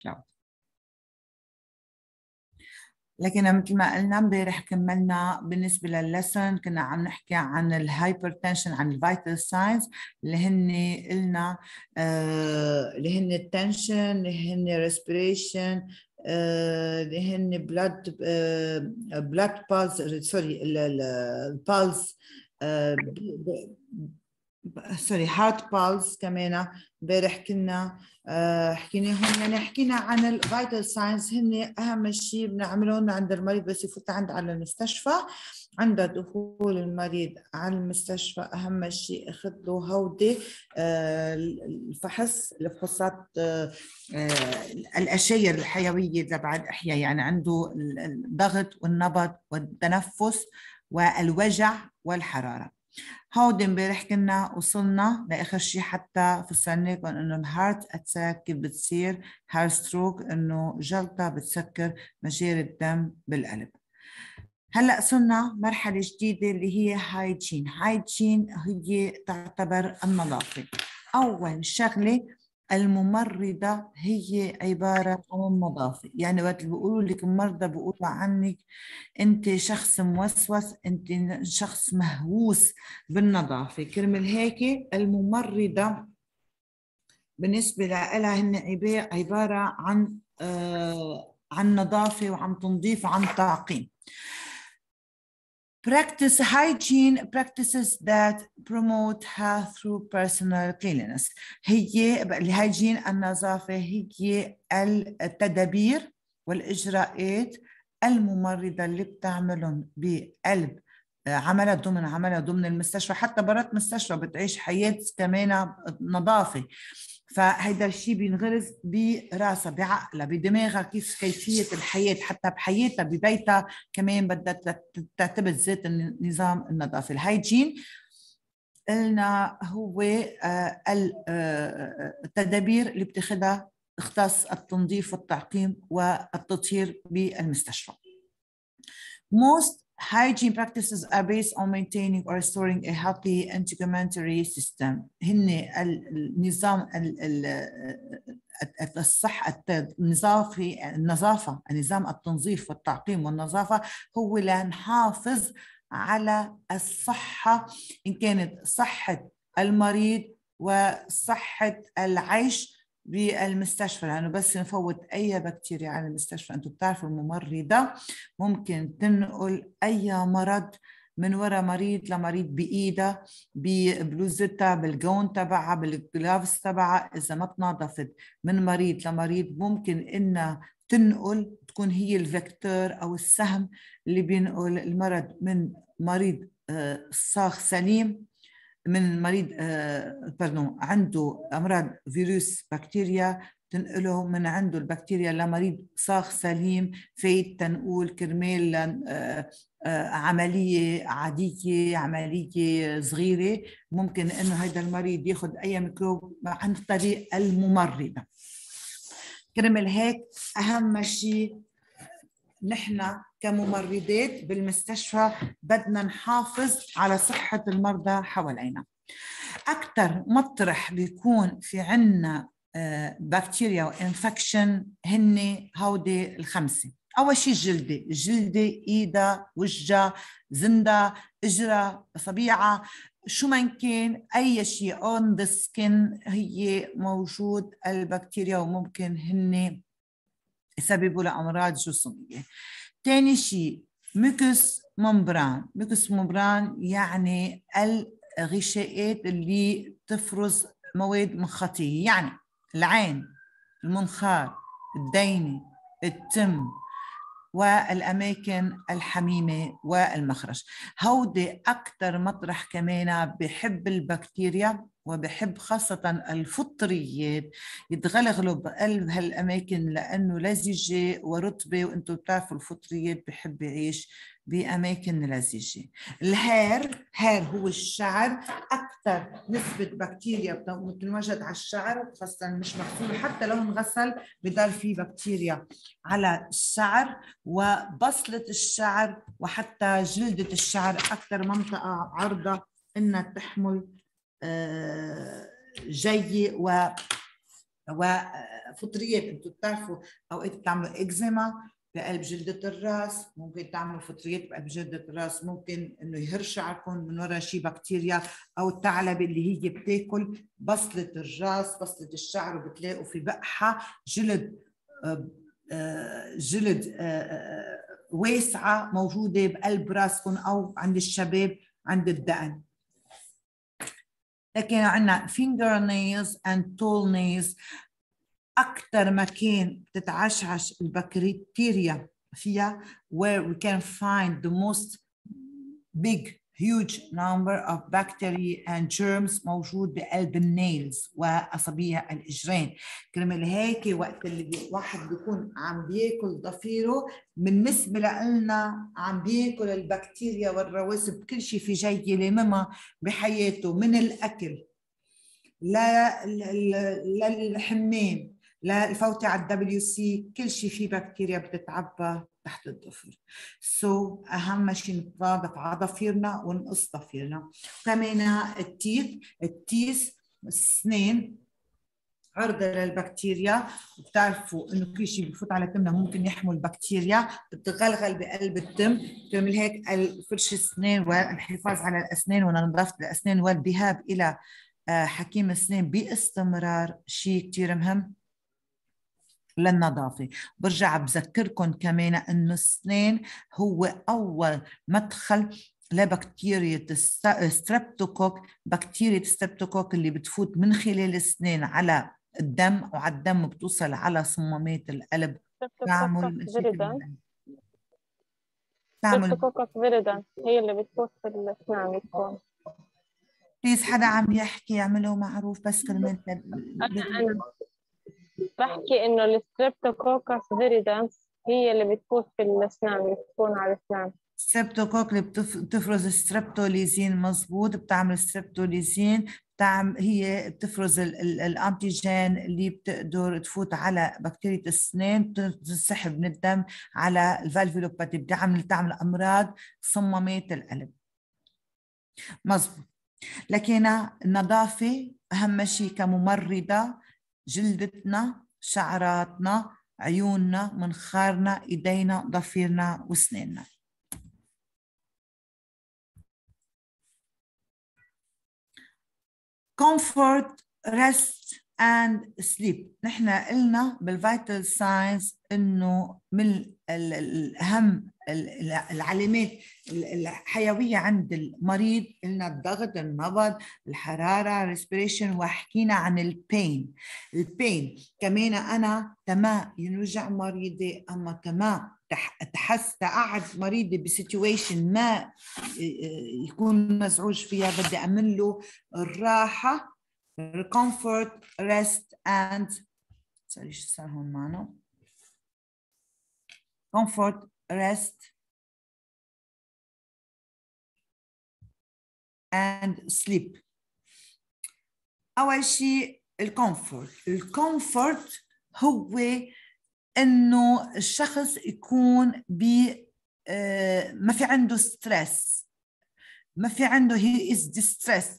كلاود. لكن مثل ما قلنا امبارح كملنا بالنسبه لللسن، كنا عم نحكي عن الهايبرتنشن، عن الفيتال ساينز اللي هن قلنا اللي هن التنشن، اللي هن ريسبيريشن، اللي هن بلاد بالز، سوري البالز، سوري هارت بالز كمان امبارح كنا حكيناهم. يعني حكينا عن الفيتال ساينز، هن اهم شيء بنعملهم عند المريض بس يفوت على المستشفى. عند دخول المريض على المستشفى اهم شيء اخذ له هودي الفحص، الفحوصات الاشياء الحيويه تبع الاحياء، يعني عنده الضغط والنبض والتنفس والوجع والحراره. هودي امبارح كنا وصلنا لاخر شيء، حتى فسرناكم انه الهارت اتاك كيف بتصير، هارت ستروك انه جلطه بتسكر مجاري الدم بالقلب. هلا صرنا مرحله جديده اللي هي هايجين. هايجين هي تعتبر النظافه. اول شغله الممرضة هي عبارة عن النظافة. يعني وقت بيقولوا لك المرضى بيقولوا عنك أنت شخص موسوس، أنت شخص مهووس بالنظافة. كرمال هيك الممرضة بالنسبة لها هن عبارة عن نظافة وعن تنظيف وعن تعقيم. Practice hygiene practices that promote health through personal cleanliness. هي الهايجين النظافة هي التدابير والإجراءات الممرضة اللي بتعملهم بقلب عملها ضمن المستشفى، حتى برات المستشفى بتعيش حياة كمان نظافة. فهيدا الشيء بينغرز براسها بعقلها بدماغها، كيفية الحياة، حتى بحياتها ببيتها كمان بدها تعتبر ذات النظام النظافة. الهايجين قلنا هو التدابير اللي بتاخدها تختص التنظيف والتعقيم والتطهير بالمستشفى. Most hygiene practices are based on maintaining or restoring a healthy integumentary system. هن النظام الصحة النظافة، نظام التنظيف والتعقيم والنظافة هو لنحافظ على الصحة، إن كانت صحة المريض وصحة العيش بالمستشفى. لأنه بس نفوت أي بكتيريا على المستشفى، أنتم بتعرفوا الممرضة ممكن تنقل أي مرض من وراء مريض لمريض بإيدها، ببلوزتها، بالجون تبعها، بالجلافز تبعها. إذا ما تنظفت من مريض لمريض ممكن إنها تنقل، تكون هي الفيكتور أو السهم اللي بينقل المرض من مريض صاغ سليم، من مريض عنده أمراض فيروس بكتيريا، تنقله من عنده البكتيريا لمريض صاغ سليم فايت تنقول كرمال عملية عادية، عملية صغيرة. ممكن إنه هذا المريض ياخد أي ميكروب عن طريق الممرضة. كرمال هيك أهم شيء نحن كممرضات بالمستشفى بدنا نحافظ على صحة المرضى حوالينا. أكثر مطرح بيكون في عنا بكتيريا وإنفكشن هن هودي الخمسة. أول شيء الجلدة، إيدها، وجهها، زندها، إجرها، صبيعة، شو ما كان أي شيء on the skin هي موجود البكتيريا، وممكن هن يسببوا لأمراض جسمية. تاني شيء ميكوس ممبران يعني الغشاءات اللي تفرز مواد مخاطية، يعني العين، المنخار، الدينة، التم، والأماكن الحميمة والمخرج. هودي أكتر مطرح كمان بحب البكتيريا وبحب خاصة الفطريات يتغلغلوا بقلب هالأماكن، لأنه لزجة ورطبة، وأنتم بتعرفوا الفطريات بحب يعيش بأماكن لزجة. الهير هو الشعر، أكثر نسبة بكتيريا بتنوجد على الشعر، خاصة مش مغسول، حتى لو انغسل بضل فيه بكتيريا على الشعر وبصلة الشعر وحتى جلدة الشعر. أكثر منطقة عرضة إنها تحمل جي وفطريات. انتم بتعرفوا اوقات بتعملوا اكزيما بقلب جلدة الراس، ممكن تعملوا فطريات بقلب جلدة الراس، ممكن انه يهر شعركم من وراء شيء بكتيريا، او الثعلبة اللي هي بتاكل بصلة الراس بصلة الشعر، وبتلاقوا في بقحة جلد جلد واسعة موجودة بقلب راسكم او عند الشباب عند الدقن. لكن عندنا finger nails and toe nails، أكثر مكان بتتعشعش البكتيريا فيها where we can find the most big huge number of bacteria and germs موجود بقلب النيلز وأصابع الإجرين. كرمال هيك وقت اللي الواحد بيكون عم بياكل ضفيره بالنسبة لنا عم بياكل البكتيريا والرواسب كل شيء في جاي لمما بحياته، من الأكل للحمام للفوتة على WC، كل شيء فيه بكتيريا بتتعبى تحت الضفر. أهم شيء نتنظف على ضفيرنا ونقص ضفيرنا. كمان التيس السنين عرضة للبكتيريا، وبتعرفوا انه كل شيء بفوت على تمنا ممكن يحمل بكتيريا بتتغلغل بقلب التم. كرمال هيك فرش السنين والحفاظ على الاسنان ونظافة الاسنان والذهاب الى حكيم السنان باستمرار شيء كتير مهم للنظافة. برجع بذكركم كمان انه السنان هو اول مدخل لبكتيريا ستريبتوكوك، بكتيريا ستريبتوكوك اللي بتفوت من خلال السنان على الدم، وعلى الدم بتوصل على صمامات القلب تعمل ستريبتوكوكس فيريدانس هي اللي بتفوت في الاسنان. بتكون بليز حدا عم يحكي يعمله معروف بس كرمال أنا بحكي إنه الستريبتوكوكس فيريدانس هي اللي بتفوت في الأسنان، بتكون على الأسنان. ستريبتوكوك اللي بتفرز ستريبتوليزين، مزبوط، بتعمل ستريبتوليزين، هي بتفرز الانتيجين اللي بتقدر تفوت على بكتيريا السنان، تنسحب من الدم تعمل تعمل امراض صمامات القلب. مزبوط. لكن النظافة أهم شيء كممرضة، جلدتنا، شعراتنا، عيوننا، منخارنا، إيدينا، ضفيرنا وسناننا. comfort, rest and sleep. نحن قلنا بالفيتال ساينس إنه من الأهم العلامات الحيوية عند المريض قلنا الضغط، النبض، الحرارة، respiration، وحكينا عن البين. البين كمان أنا تما ينوجع مريضي، أما تما تحس تقعد مريضي بسيتويشن ما يكون مزعوج فيها، بدي أعمل له الراحة، comfort, rest and sorry شو صار هون معنا، comfort, rest and sleep. أول شيء الكومفورت هو إنه الشخص يكون ما في عنده ستريس، ما في عنده he is distressed،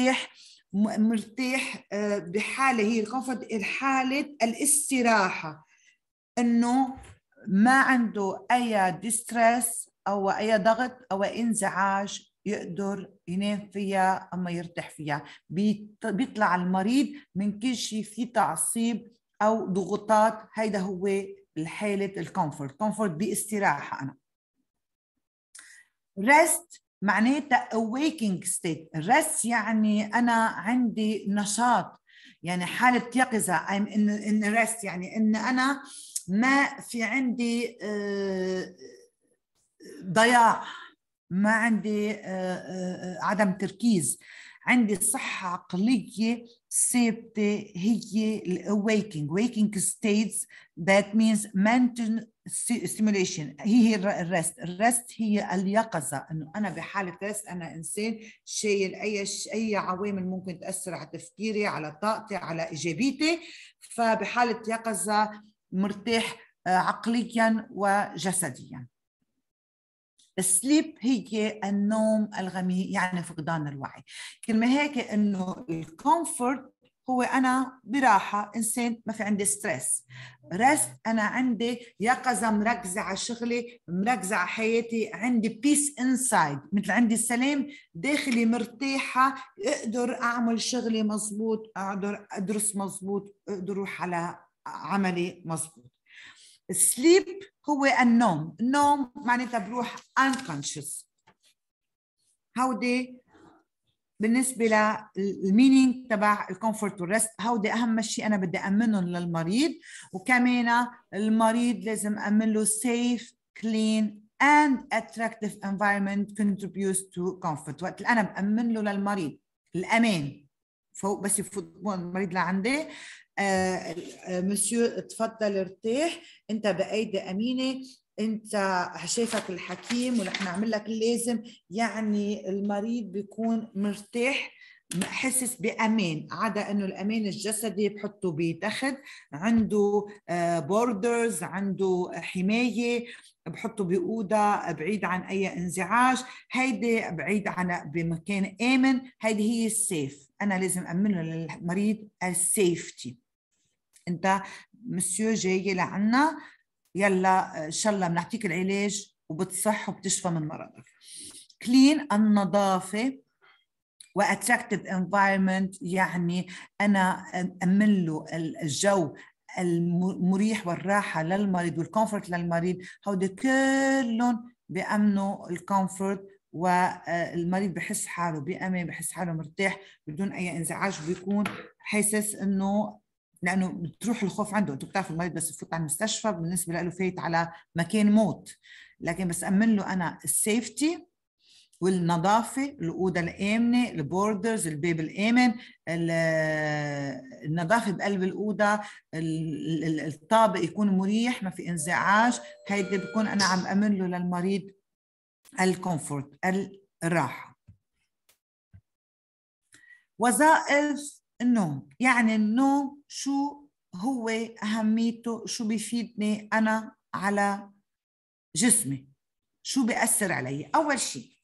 مرتاح بحالة هي الكومفورت، حالة الاستراحة، إنه ما عنده أي ديستريس أو أي ضغط أو انزعاج يقدر ينام فيها أما يرتاح فيها. بيطلع المريض من كل شيء فيه تعصيب أو ضغوطات، هيدا هو الحالة الكومفورت باستراحة. أنا rest معناتها awaking state. rest يعني أنا عندي نشاط، يعني حالة يقظة. I'm in rest يعني إن أنا ما في عندي ضياع، ما عندي عدم تركيز، عندي صحة عقلية ثابتة. هي waking states that means mental stimulation. هي الرست هي اليقظة، انه انا بحالة رست، انا انسان شايل اي عوامل ممكن تأثر على تفكيري، على طاقتي، على ايجابيتي، فبحالة يقظة مرتاح عقليا وجسديا. السليب هي النوم الغميق، يعني فقدان الوعي. كلمة هيك انه الكومفورت هو أنا براحة، إنسان ما في عندي ستريس. رست أنا عندي يقظة، مركزة على شغلي، مركزة على حياتي، عندي بيس انسايد، مثل عندي سلام داخلي، مرتاحة، أقدر أعمل شغلي مزبوط، أقدر أدرس مزبوط، أقدر أروح على عملي مزبوط. السليب هو النوم. النوم معناتها بروح unconscious. هودي بالنسبة للمينينج تبع الكومفورت والريست، هودي أهم شيء أنا بدي أمنهم للمريض. وكمان المريض لازم أمن له safe, clean and attractive environment contributes to comfort. وقت اللي أنا بأمن له للمريض الأمان، فوق بس يفوت المريض لعندي، مسيو تفضل ارتاح، انت بايدي امينه، انت شايفك الحكيم ورح نعمل لك اللازم. يعني المريض بيكون مرتاح، حاسس بامان، عدا انه الامان الجسدي بحطه بتخت، عنده بوردرز، عنده حمايه، بحطه بأوضة بعيد عن أي انزعاج، هيدي بعيد عن بمكان آمن، هيدي هي السيف. أنا لازم أمنه للمريض السيفتي. أنت مسيو جاي لعنا، يلا إن شاء الله بنعطيك العلاج وبتصح وبتشفى من مرضك. كلين النظافة واتراكتيف انفايرمنت، يعني أنا أمن له الجو المريح والراحة للمريض والكومفورت للمريض. هودي كلهم بيأمنوا الكومفورت، والمريض بحس حاله بأمان، بحس حاله مرتاح بدون أي انزعاج، وبيكون حاسس إنه، لأنه بتروح الخوف عنده. أنتوا بتعرفوا المريض بس يفوت على المستشفى بالنسبة له فايت على مكان موت، لكن بس أمن له أنا السيفتي والنظافة، الأوضة الآمنة، البوردرز، الباب الآمن، النظافة بقلب الأوضة، الطابق يكون مريح، ما في انزعاج. هيدا بكون أنا عم أمن له للمريض الكومفورت، الراحة. وظائف النوم، يعني النوم شو هو أهميته، شو بيفيدني أنا على جسمي، شو بيأثر علي. أول شيء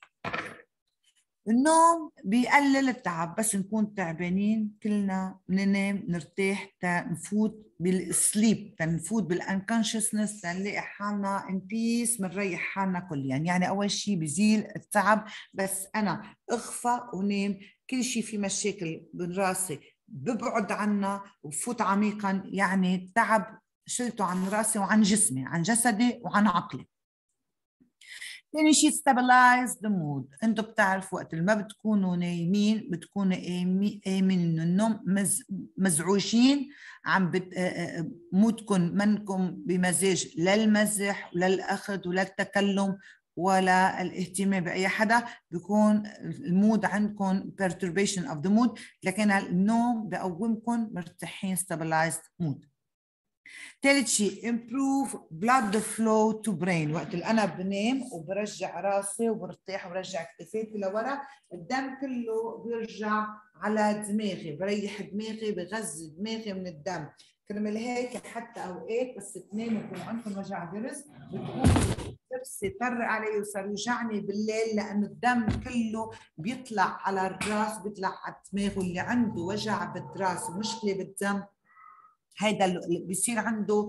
النوم بيقلل التعب، بس نكون تعبانين كلنا بننام نرتاح تنفوت بالسليب، تنفوت بالانكونشسنس، تنلاقي حالنا ان بيس، بنريح حالنا كليا. يعني اول شيء بيزيل التعب، بس انا اغفى ونام، كل شيء في مشاكل براسي ببعد عنا وبفوت عميقا، يعني التعب شلته عن راسي وعن جسمي، عن جسدي وعن عقلي. ثاني شيء stabilize the mood. انتوا بتعرفوا وقت ما بتكونوا نايمين بتكونوا آمنين انه النوم مزعوجين، عم مودكم منكم بمزاج، لا المزح ولا الاخذ ولا التكلم ولا الاهتمام باي حدا، بيكون المود عندكم perturbation of the mood، لكن النوم بقومكم مرتاحين stabilized mood. ثالث شيء improve blood flow to brain. وقت اللي أنا بنام وبرجع راسي وبرتاح وبرجع كتفاتي لورا، الدم كله بيرجع على دماغي، بريح دماغي، بغذي دماغي من الدم. كرمال هيك حتى أوقات بس تناموا يكون عندكم وجع ضرس، بتكون ضرسي طر علي وصار يوجعني بالليل، لأنه الدم كله بيطلع على الراس، بيطلع على الدماغ، واللي عنده وجع بالراس ومشكلة بالدم هيدا اللي بيصير عنده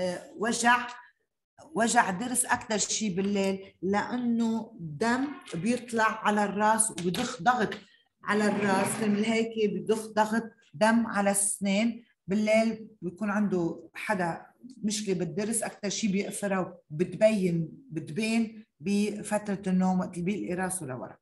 وجع ضرس اكثر شيء بالليل، لانه دم بيطلع على الراس وبضخ ضغط على الراس، من هيك بضخ ضغط دم على السنين. بالليل بيكون عنده حدا مشكله بالضرس اكثر شيء بيقفرها بتبين بفتره النوم وقت اللي بيلقي راسه لورا.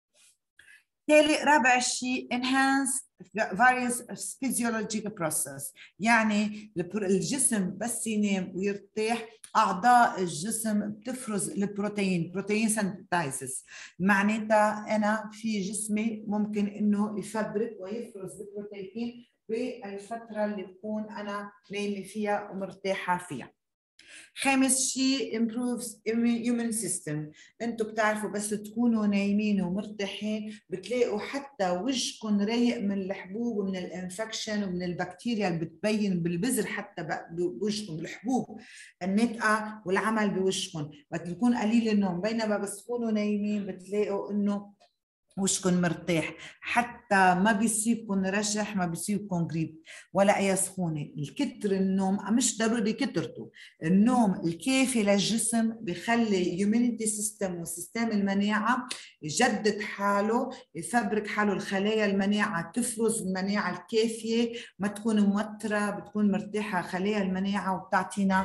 رابع شيء enhance various physiological process. يعني الجسم بس ينام ويرتاح، أعضاء الجسم بتفرز البروتين، بروتين سنتايزز، معناتها أنا في جسمي ممكن إنه يفبرك ويفرز البروتين بالفترة اللي بكون أنا نايمة فيها ومرتاحة فيها. خامس شيء improves immune system. انتوا بتعرفوا بس تكونوا نايمين ومرتاحين بتلاقوا حتى وجهكم رايق من الحبوب ومن الانفكشن ومن البكتيريا اللي بتبين بالبذر، حتى بوجهكم بالحبوب الناتئه والعمل بوجهكم وقت يكون قليل النوم. بينما بس تكونوا نايمين بتلاقوا انه وشكن مرتاح، حتى ما بيصيبكن رشح، ما بيصيبكن قريب ولا اي سخونه. الكتر النوم مش ضروري كترته، النوم الكافي للجسم بخلي اليومينيتي سيستم وسيستم المناعه يجدد حاله، يفبرك حاله، الخلايا المناعه تفرز المناعه الكافيه، ما تكون موتره، بتكون مرتاحه خلايا المناعه وبتعطينا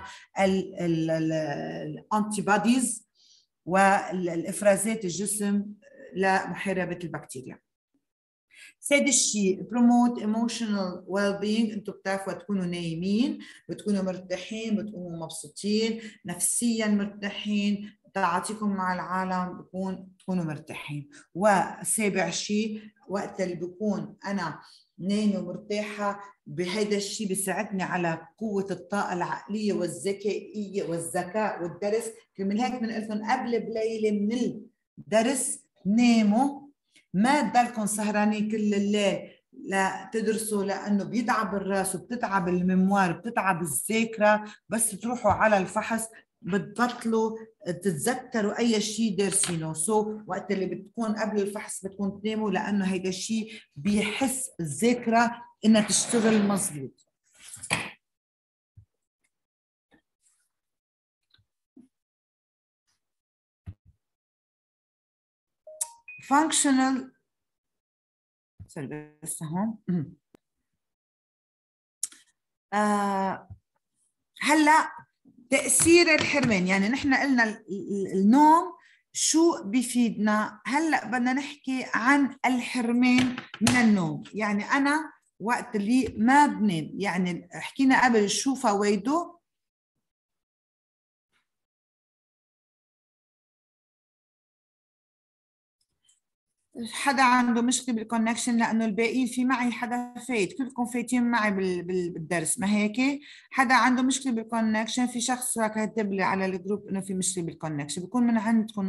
الانتي بوديز والافرازات الجسم لمحاربة البكتيريا. سادس شيء promote emotional well-being. انتم بتعرفوا تكونوا نايمين، بتكونوا مرتاحين، بتكونوا مبسوطين نفسيا، مرتاحين، تعاطيكم مع العالم بتكونوا مرتاحين. وسابع شيء وقت اللي بكون انا نايمه ومرتاحه، بهيدا الشيء بيساعدني على قوه الطاقه العقليه والذكائيه والذكاء والدرس. من هيك بنقول لكم قبل بليله من الدرس ناموا، ما تضلكم سهرانين كل الليل لا تدرسوا، لانه بيتعب الراس وبتتعب الميموار، بتتعب الذاكره. بس تروحوا على الفحص بتبطلوا تتذكروا اي شيء دارسينه. وقت اللي بتكون قبل الفحص بتكون تناموا، لانه هيدا الشيء بيحس الذاكره انها تشتغل مظبوط. functional بس هون هلا تأثير الحرمان، يعني نحن قلنا النوم شو بيفيدنا. هلا بدنا نحكي عن الحرمان من النوم. يعني أنا وقت اللي ما بنام، يعني حكينا قبل شو فوائده. حدا عنده مشكله بالكونكشن؟ لانه الباقيين في معي حدا فايت، كلكم فايتين معي بالدرس، ما هيك؟ حدا عنده مشكله بالكونكشن؟ في شخص كاتب لي على الجروب انه في مشكله بالكونكشن، بيكون من عندكم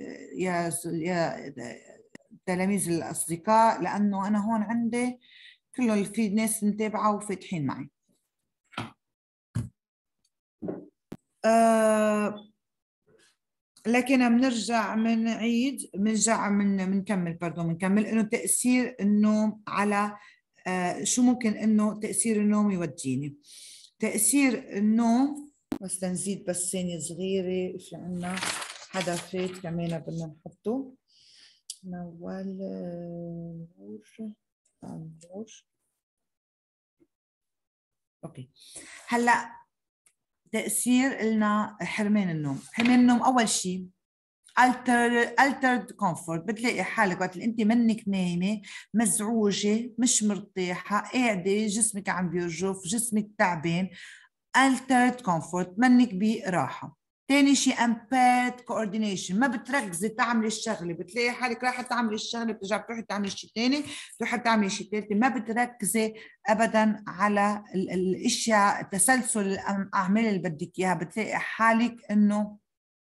يا تلاميذ الاصدقاء، لانه انا هون عندي كله في ناس متابعه وفاتحين معي. لكن بنرجع بنعيد بنكمل انه تاثير النوم على شو ممكن انه تاثير النوم يوديني. تاثير النوم، بس نزيد بس ثانيه صغيره، في عندنا حدا فات كمان بدنا نحطه. نوال نور. اوكي هلا تاثير لنا حرمان النوم. حرمان النوم اول شيء altered comfort. بتلاقي حالك وقت اللي انت منك نايمه مزعوجه، مش مرتاحه، قاعده جسمك عم بيرجف، جسمك تعبان. altered comfort، منك براحه. ثاني شيء impaired coordination، ما بتركزي تعملي الشغله، بتلاقي حالك رايحه تعملي الشغله بترجع بتروحي تعملي شيء ثاني، بتروحي تعملي شيء ثالث، ما بتركزي ابدا على الاشياء، تسلسل الاعمال اللي بدك اياها. بتلاقي حالك انه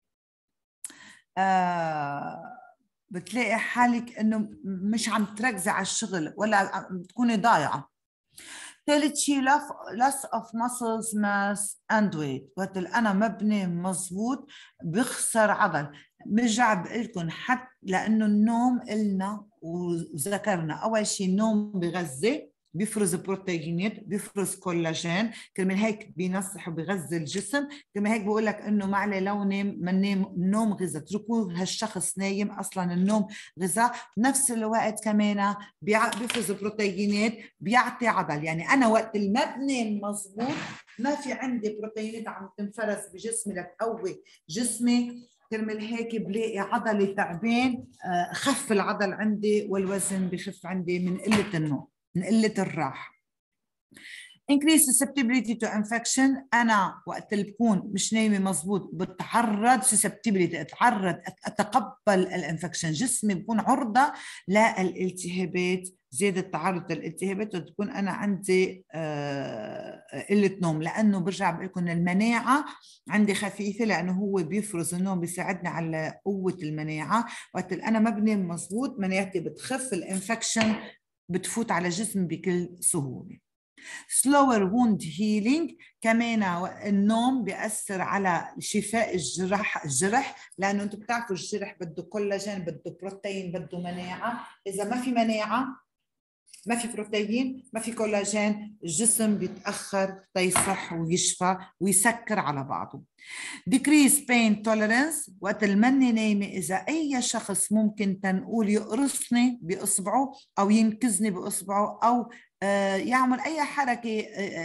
بتلاقي حالك انه مش عم تركزي على الشغل ولا بتكوني ضايعه. ثالث شيء loss of muscles mass and weight. وقت انا ما بنام مزبوط بخسر عضل. برجع بقول لكم حتى لانه النوم إلنا وذكرنا اول شيء النوم بغذي، بيفرز بروتينات، بيفرز كولاجين، كرمال هيك بينصح وبيغذي الجسم. كرمال هيك بقول لك انه ما عليه لو نام ما نام، النوم غذاء، اتركوه هالشخص نايم، اصلا النوم غذاء. بنفس الوقت كمان بيفرز بروتينات، بيعطي عضل. يعني انا وقت اللي ما بنام مظبوط ما في عندي بروتينات عم تنفرز بجسمي لتقوي جسمي، كرمال هيك بلاقي عضلي تعبان، خف العضل عندي والوزن بخف عندي من قله النوم، من قلة الراحة. increase susceptibility to infection. أنا وقت اللي بكون مش نايمة مزبوط بتعرض susceptibility، أتقبل الانفكشن، جسمي بكون عرضة للالتهابات، زيادة تعرض للالتهابات، وتكون أنا عندي قلة نوم. لأنه برجع بقول لكم المناعة عندي خفيفة، لأنه هو بيفرز النوم، بيساعدني على قوة المناعة. وقت اللي أنا ما بنام مزبوط مناعتي بتخف، الانفكشن بتفوت على جسمي بكل سهولة. slower wound healing، كمان النوم بيأثر على شفاء الجرح، لأنه أنتم بتعرفوا الجرح بده كولاجين، بده بروتين، بده مناعة. إذا ما في مناعة، ما في بروتين، ما في كولاجين، الجسم بيتأخر تيصح ويشفى ويسكر على بعضه. decrease pain tolerance، وقت المني نايمة إذا أي شخص ممكن تنقول يقرصني بإصبعه أو ينكزني بإصبعه أو يعمل أي حركة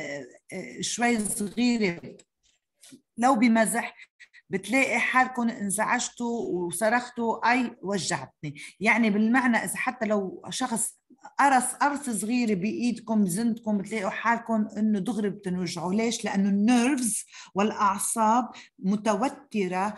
شوي صغيرة لو بمزح، بتلاقي حالكم انزعجتوا وصرختوا أي وجعتني. يعني بالمعنى إذا حتى لو شخص قرص صغيرة بإيدكم بزندكم، بتلاقوا حالكم إنه دغري بتنوجعوا. ليش؟ لأنه النيرفز والأعصاب متوترة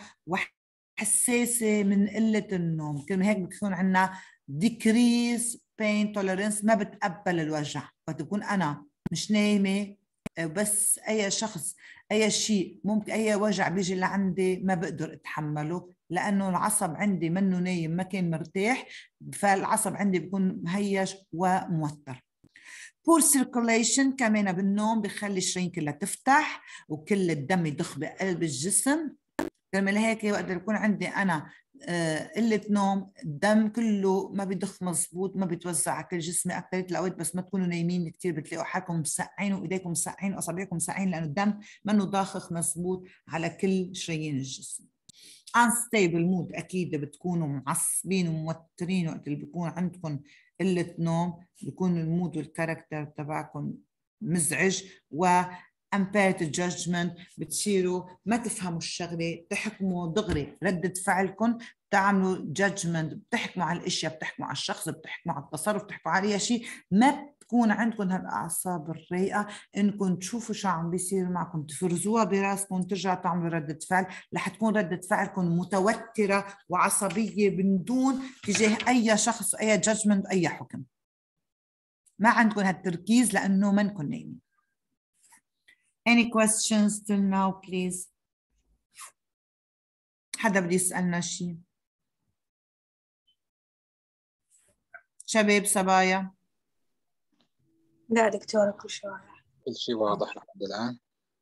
وحساسة من قلة النوم. كلمة هيك بتكون عندنا decrease pain tolerance، ما بتقبل الوجع. بتكون أنا مش نايمة بس أي شخص أي شيء ممكن أي وجع بيجي لعندي ما بقدر أتحمله، لأنه العصب عندي منه نايم، ما كان مرتاح، فالعصب عندي بيكون مهيج وموتر. poor circulation كمان بالنوم بخلي الشرايين كلها تفتح وكل الدم يضخ بقلب الجسم. كرمال هيك وقت بيكون عندي أنا قلة نوم، الدم كله ما بيضخ مزبوط، ما بيتوزع على كل جسمي. أكتر الأوقات بس ما تكونوا نايمين كتير بتلاقوا حالكم مسقعين وإيديكم مسقعين وأصابعكم مسقعين، لأنه الدم منه ضاخخ مزبوط على كل شرايين الجسم. unstable mood، أكيد بتكونوا معصبين وموترين وقت اللي بيكون عندكم قلة نوم، بيكون المود والكاركتر تبعكم مزعج. و impaired judgment، بتصيروا ما تفهموا الشغله، تحكموا دغري ردة فعلكم، بتعملوا judgment، بتحكموا على الاشياء، بتحكموا على الشخص، بتحكموا على التصرف، بتحكموا على اي شيء. ما تكون عندكم هالاعصاب الرايقه انكم تشوفوا شو عم بيصير معكم، تفرزوها براسكم، ترجعوا تعملوا ردة فعل، رح تكون ردة فعلكم متوتره وعصبيه من دون تجاه اي شخص، اي judgment، اي حكم. ما عندكم هالتركيز لانه منكم نايمين. Any questions till now, please? حدا بده يسألنا شيء؟ شباب صبايا؟ لا دكتورة كل شيء واضح. كل شيء واضح لحد الآن.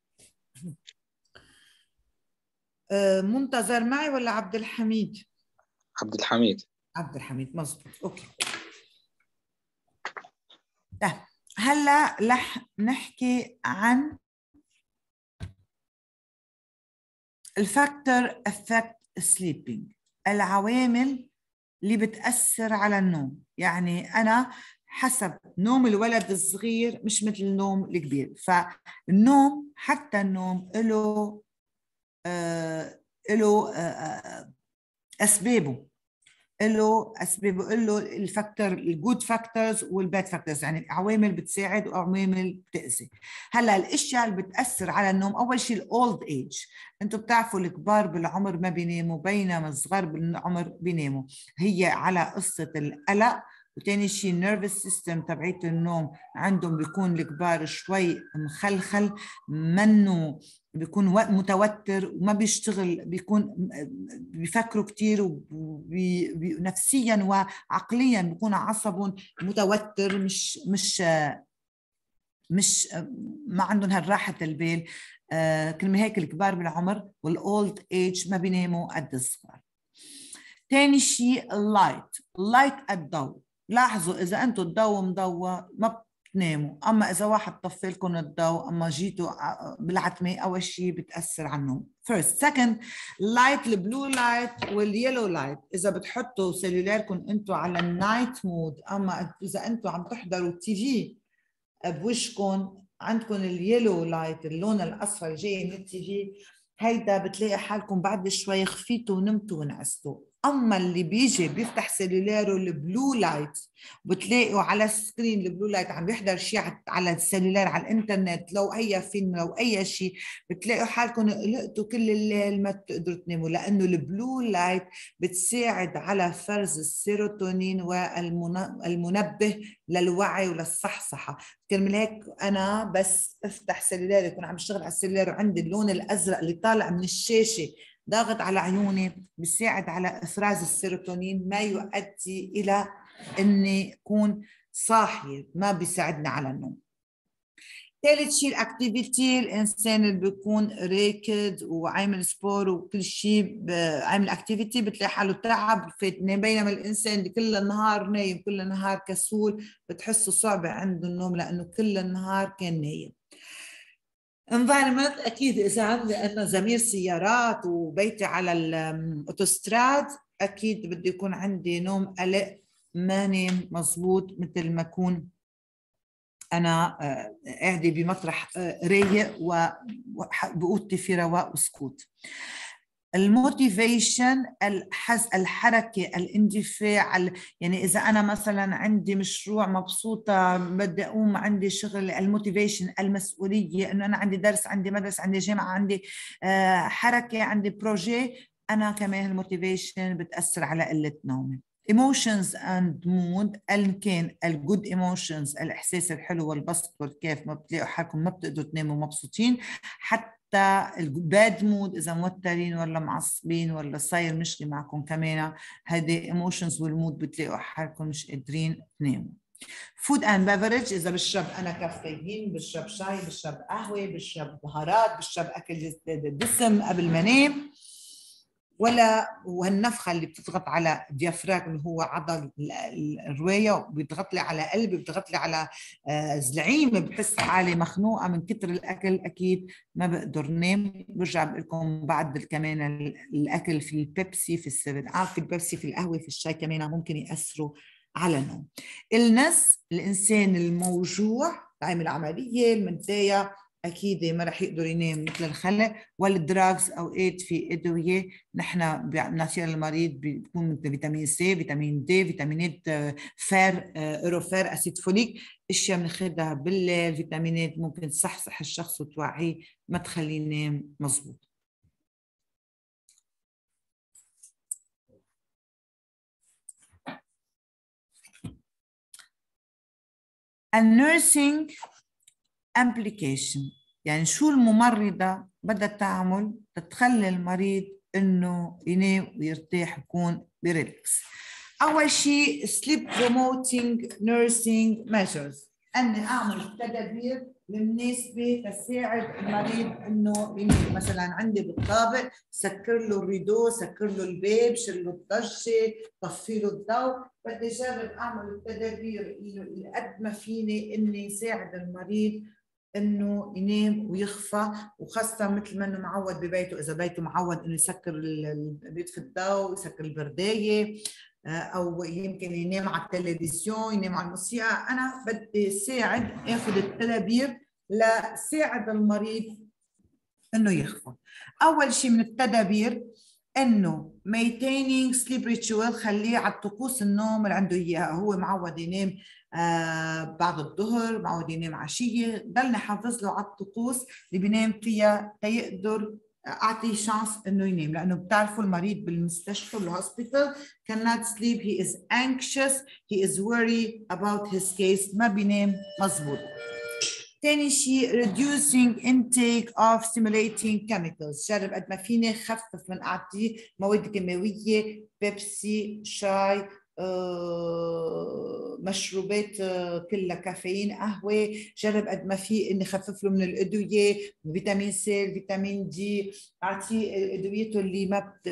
منتظر معي ولا عبد الحميد؟ عبد الحميد. عبد الحميد مظبوط. اوكي. هلا رح نحكي عن الفاكتور افكت سليبينج، العوامل اللي بتأثر على النوم. يعني أنا حسب نوم الولد الصغير مش مثل النوم الكبير، فالنوم حتى النوم له أسبابه، له الفاكتور الجود فاكتورز والباد فاكتورز، يعني عوامل بتساعد وعوامل بتأذي. هلا الاشياء اللي بتأثر على النوم، اول شيء الاولد ايج. انتم بتعرفوا الكبار بالعمر ما بيناموا بينما الصغار بالعمر بيناموا، هي على قصة القلق. وتاني شيء النيرفس سيستم تبعيت النوم عندهم بيكون الكبار شوي مخلخل، منه بيكون متوتر وما بيشتغل، بيكون بيفكروا كتير نفسيا وعقليا بيكون عصبهم متوتر، مش ما عندهم هالراحة البال. كلمة هيك الكبار بالعمر والاولد ايج ما بيناموا قد الصغار. تاني شيء اللايت الضوء. لاحظوا اذا انتم الضوء مضوى ما بتناموا، اما اذا واحد طفى لكم الضوء اما جيتوا بالعتمه اول شيء بتاثر على النوم. فيرست سكند لايت، البلو لايت واليلو لايت. اذا بتحطوا سيلولاركم انتم على النايت مود، اما اذا انتم عم تحضروا تي في بوشكم عندكم اليلو لايت، اللون الاصفر جاي من التي في، هيدا بتلاقي حالكم بعد شوي خفيتوا ونمتوا ونعستوا. اما اللي بيجي بيفتح سيلولاره البلو لايت، بتلاقوا على السكرين البلو لايت عم بيحضر شيء على السيلولار على الانترنت، لو اي فيلم لو اي شيء، بتلاقوا حالكم قلقتوا كل الليل ما بتقدروا تناموا، لانه البلو لايت بتساعد على فرز السيروتونين والمنبه للوعي وللصحصحه. كرمال هيك انا بس افتح سيلولار يكون عم بشتغل على السيلولار وعندي اللون الازرق اللي طالع من الشاشه ضاغط على عيوني، بيساعد على افراز السيروتونين، ما يؤدي الى اني اكون صاحيه، ما بيساعدني على النوم. ثالث شيء الاكتيفيتي، الانسان اللي بيكون راكد وعامل سبور وكل شيء عامل اكتيفيتي بتلاقي حاله تعب فاتنام، بينما الانسان اللي كل النهار نايم كل النهار كسول بتحسه صعب عنده النوم لانه كل النهار كان نايم. environment اكيد اذا عندي انا زمير سيارات وبيتي على الاوتوستراد اكيد بده يكون عندي نوم قلق، ما نام مزبوط مثل ما اكون أنا قاعدة بمطرح رايق وبأوضتي في رواق وسكوت. الموتيفيشن، الحركة، الاندفاع، يعني إذا أنا مثلا عندي مشروع مبسوطة بدي أقوم عندي شغل، الموتيفيشن، المسؤولية، إنه أنا عندي درس، عندي مدرسة، عندي جامعة، عندي حركة، عندي بروجي، أنا كمان الموتيفيشن بتأثر على قلة نومي. emotions and mood، إن كان الجود emotions الإحساس الحلو والبسط والكيف ما بتلاقوا حالكم ما بتقدروا تناموا مبسوطين، حتى الباد مود إذا موترين ولا معصبين ولا صاير مشكلة معكم كمان، هذه emotions والمود بتلاقوا حالكم مش قادرين تناموا. food and beverage، إذا بشرب أنا كافيين، بشرب شاي، بشرب قهوة، بشرب بهارات، بشرب أكل دسم قبل ما نام، وهالنفخه اللي بتضغط على الديافراغم اللي هو عضل الروايه، بيضغط لي على قلبي، بيضغط لي على زلعيمه، بحس حالي مخنوقه من كتر الاكل، اكيد ما بقدر نام. برجع بقول لكم بعد كمان الاكل في البيبسي، في السيفن اب، في البيبسي، في القهوه، في الشاي كمان ممكن ياثروا على النوم. النس، الانسان الموجوع عامل عمليه المنتايه اكيد ما رح يقدر ينام مثل الخلق. والدراجز اوقات في ادويه نحن بنعطيها للمريض بيكون مثل فيتامين سي، فيتامين دي، فيتامينات فير، اوروفير، اسيد فوليك، اشياء بناخذها بالليل، فيتامينات ممكن تصحصح الشخص وتوعيه ما تخليه ينام مزبوط. النيرسينج امبليكيشن، يعني شو الممرضة بدها تعمل تتخلي المريض انه ينام ويرتاح ويكون بريلاكس. اول شيء sleep promoting nursing measures، اني اعمل تدابير المناسبة تساعد المريض انه ينام. مثلا عندي بالطابق سكر له الريدو، سكر له الباب، شيل له الضجة، طفي له الضوء، بدي اجرب اعمل التدابير اللي قد ما فيني اني ساعد المريض انه ينام ويخفى، وخاصه مثل ما انه معود ببيته، اذا بيته معود انه يسكر يطفي الضوء، يسكر البردايه، او يمكن ينام على التلفزيون، ينام على الموسيقى. انا بدي ساعد اخذ التدابير لساعد المريض انه يخفى. اول شيء من التدابير انه maintaining sleep ritual، خليه على طقوس النوم اللي عنده اياها. هو معود ينام بعد الظهر، معود ينام عشيه، ضلني حافظ له على الطقوس اللي بينام فيها تيقدر اعطيه شانس انه ينام، لانه بتعرفوا المريض بالمستشفى بالهوسبيتال cannot sleep، he is anxious، he is worried about his case، ما بينام مزبوط. ثاني شيء reducing intake of stimulating chemicals، جرب قد ما فيني خفف من اعطيه مواد كيماويه، بيبسي، شاي، مشروبات كلها كافيين، قهوه، جرب قد ما في اني خفف له من الادويه، فيتامين سي، فيتامين دي، اعطيه ادويته اللي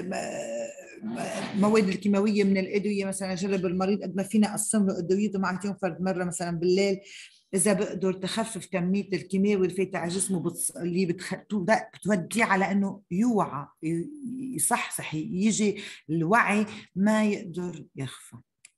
المواد الكيماويه من الادويه. مثلا جرب المريض قد ما فينا اقسم له ادويته، ما اعطيهم فرد مره مثلا بالليل، إذا بقدر تخفف كمية الكيماوي اللي فايتة على جسمه اللي بتوديه على إنه يوعى، يصحصح، يجي الوعي ما يقدر يخفى.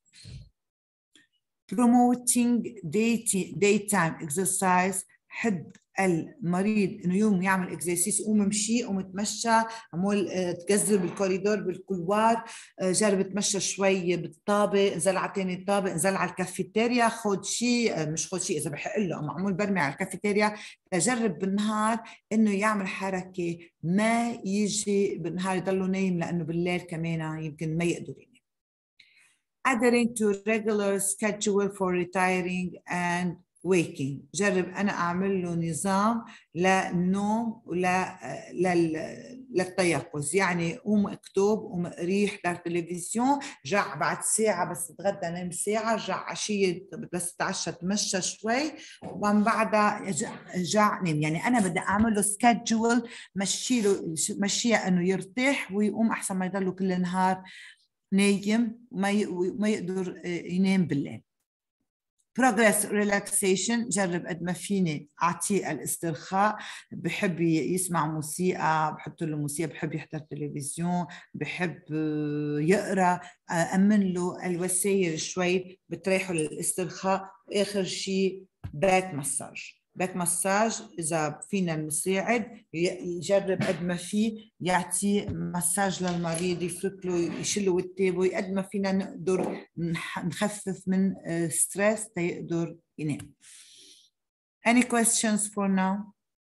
Promoting daytime exercise، حد المريض انه يوم يعمل اكزرسيس، يقوم يمشي، يقوم يتمشى، عمول تجذر بالكوريدور بالكولوار، جرب تمشى شوي بالطابق، انزل على ثاني الطابق، انزل على الكافيتيريا، خذ شيء، مش خذ شيء اذا بحق له، معمول برمي على الكافيتيريا. جرب بالنهار انه يعمل حركه، ما يجي بالنهار يضله نايم، لانه بالليل كمان يمكن ما يقدر ينام. Adhering to regular schedule for retiring and waking، جرب أنا أعمل له نظام للنوم للتيقظ، يعني قوم اكتب، قوم قري، احضر تلفزيون، رجع بعد ساعة بس تغدى نام ساعة، رجع عشية بس تعشى تمشى شوي، ومن بعدها رجع نام. يعني أنا بدي أعمل له سكادجول، مشيها إنه يرتاح ويقوم أحسن ما يضله كل النهار نايم وما يقدر ينام بالليل. progress relaxation، جرب قد ما فيني أعطيه الاسترخاء، بحب يسمع موسيقى، بحط له موسيقى، بحب يحضر تلفزيون، بحب يقرأ، أمن له الوسائل شوي بتريحه للاسترخاء. آخر شيء باك مساج. باك مساج إذا فينا المساعد يجرب قد ما فيه يعطي مساج للمريض، يفك له، يشله ويتابعه قد ما فينا نقدر نخفف من ستريس تيقدر ينام. Any questions for now؟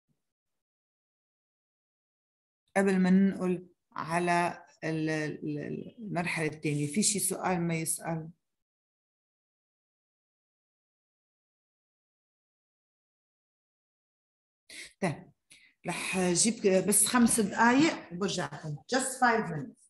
قبل ما ننقل على المرحلة الثانية، في شي سؤال ما يسأل؟ طيب رح جيب بس 5 دقايق وبرجع لكم. Just 5 minutes.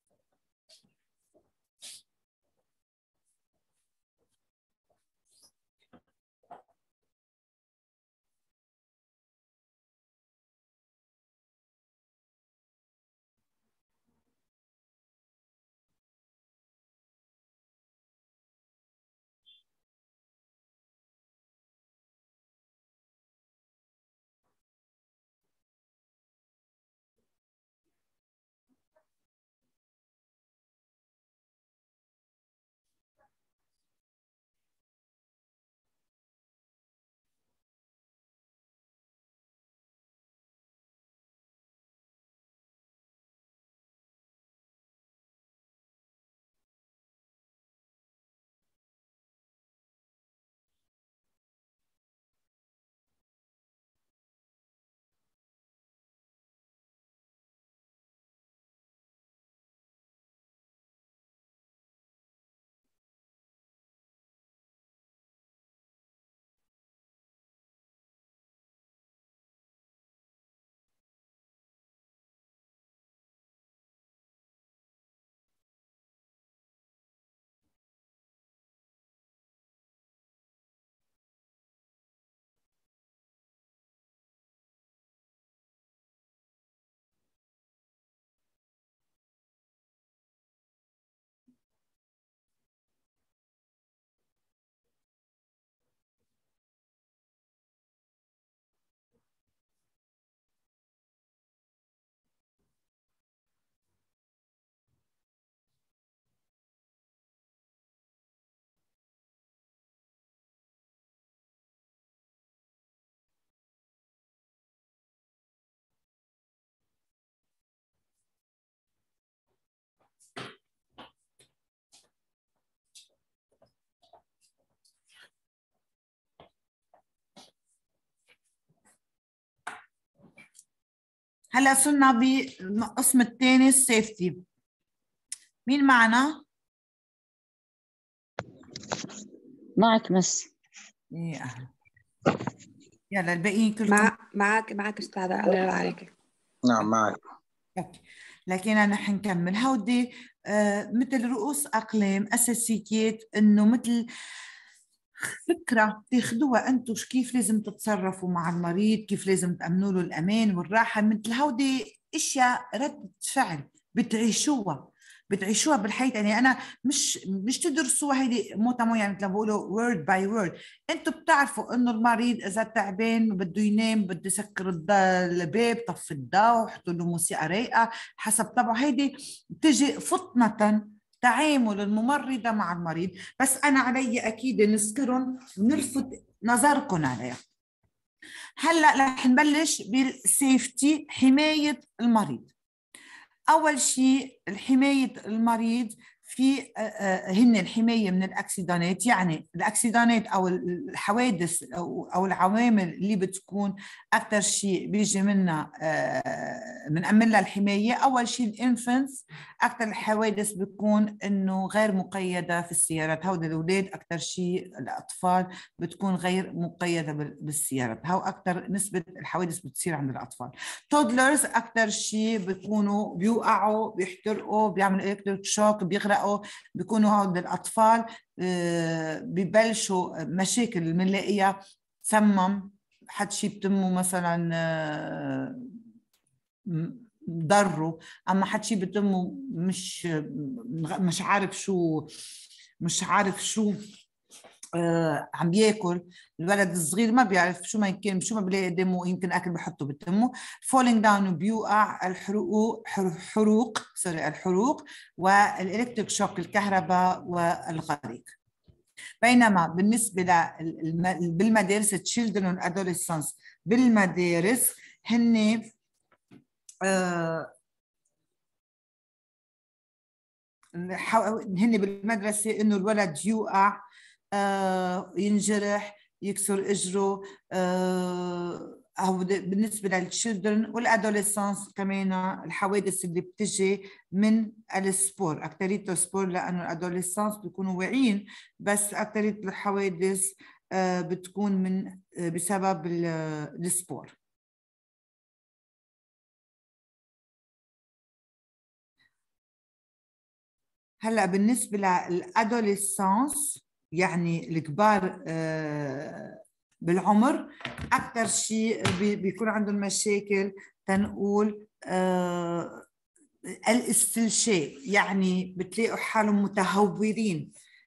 هلا صرنا بالقسم الثاني السيفتي. مين معنا؟ معك مس. ايه اهلا. يلا الباقيين كلكم معك استاذة، الله يرضى عليك. نعم معك. اوكي، لكن انا حنكمل. هودي مثل رؤوس اقلام اساسيات، انه مثل فكرة تاخدوها انتم كيف لازم تتصرفوا مع المريض، كيف لازم تأمنوا له الأمان والراحة. مثل هودي اشياء رد فعل بتعيشوها بالحياة. يعني أنا مش تدرسوها هيدي موتا يعني مثل ما بقولوا word by word. انتم بتعرفوا إنه المريض إذا تعبان بده ينام بده يسكر الباب، طفي الضوء، حطوا له موسيقى رايقة حسب طبعه. هيدي بتجي فطنة تعامل الممرضة مع المريض، بس أنا علي أكيد نذكرهم ونلفت نظركم عليها. هلأ رح نبلش بالسيفتي، حماية المريض. أول شيء حماية المريض في هن الحماية من الأكسيدانات، يعني الأكسيدانات أو الحوادث أو العوامل اللي بتكون أكثر شيء بيجي منها بنأمن لها الحماية. أول شيء الإنفنتس، أكثر الحوادث بتكون إنه غير مقيدة في السيارات، هؤلاء الأولاد أكثر شيء الأطفال بتكون غير مقيدة بالسيارات، هو أكثر نسبة الحوادث بتصير عند الأطفال. تودلرز أكثر شيء بيكونوا بيوقعوا، بيحترقوا، بيعملوا إلكتريك شوك، بيغرقوا، بيكونوا هود الأطفال ببلشوا مشاكل بنلاقيها، سمم، حد شي بتمه مثلا ضروا، أما حد شي بتمه مش عارف شو عم بياكل. الولد الصغير ما بيعرف شو ما يمكن، شو ما بيلاقي قدامه يمكن اكل بحطه بتمه. فولينج داون بيوقع، الحروق والالكتريك شوك، الكهرباء والغريق. بينما بالنسبه بالمدارس تشيلدرن والادوليسنس بالمدارس هن بالمدرسه انه الولد يوقع، ينجرح، يكسر اجره، أو بالنسبه للتشيلدرن والادوليسنس كمان الحوادث اللي بتجي من السبور، اكثريه السبور، لانه الادوليسنس بيكونوا واعيين بس اكثريه الحوادث بتكون من بسبب السبور. هلا بالنسبه للادوليسنس يعني الكبار بالعمر، اكثر شيء بيكون عندهم مشاكل، تنقول الاستلشاء، يعني بتلاقوا حالهم متهورين.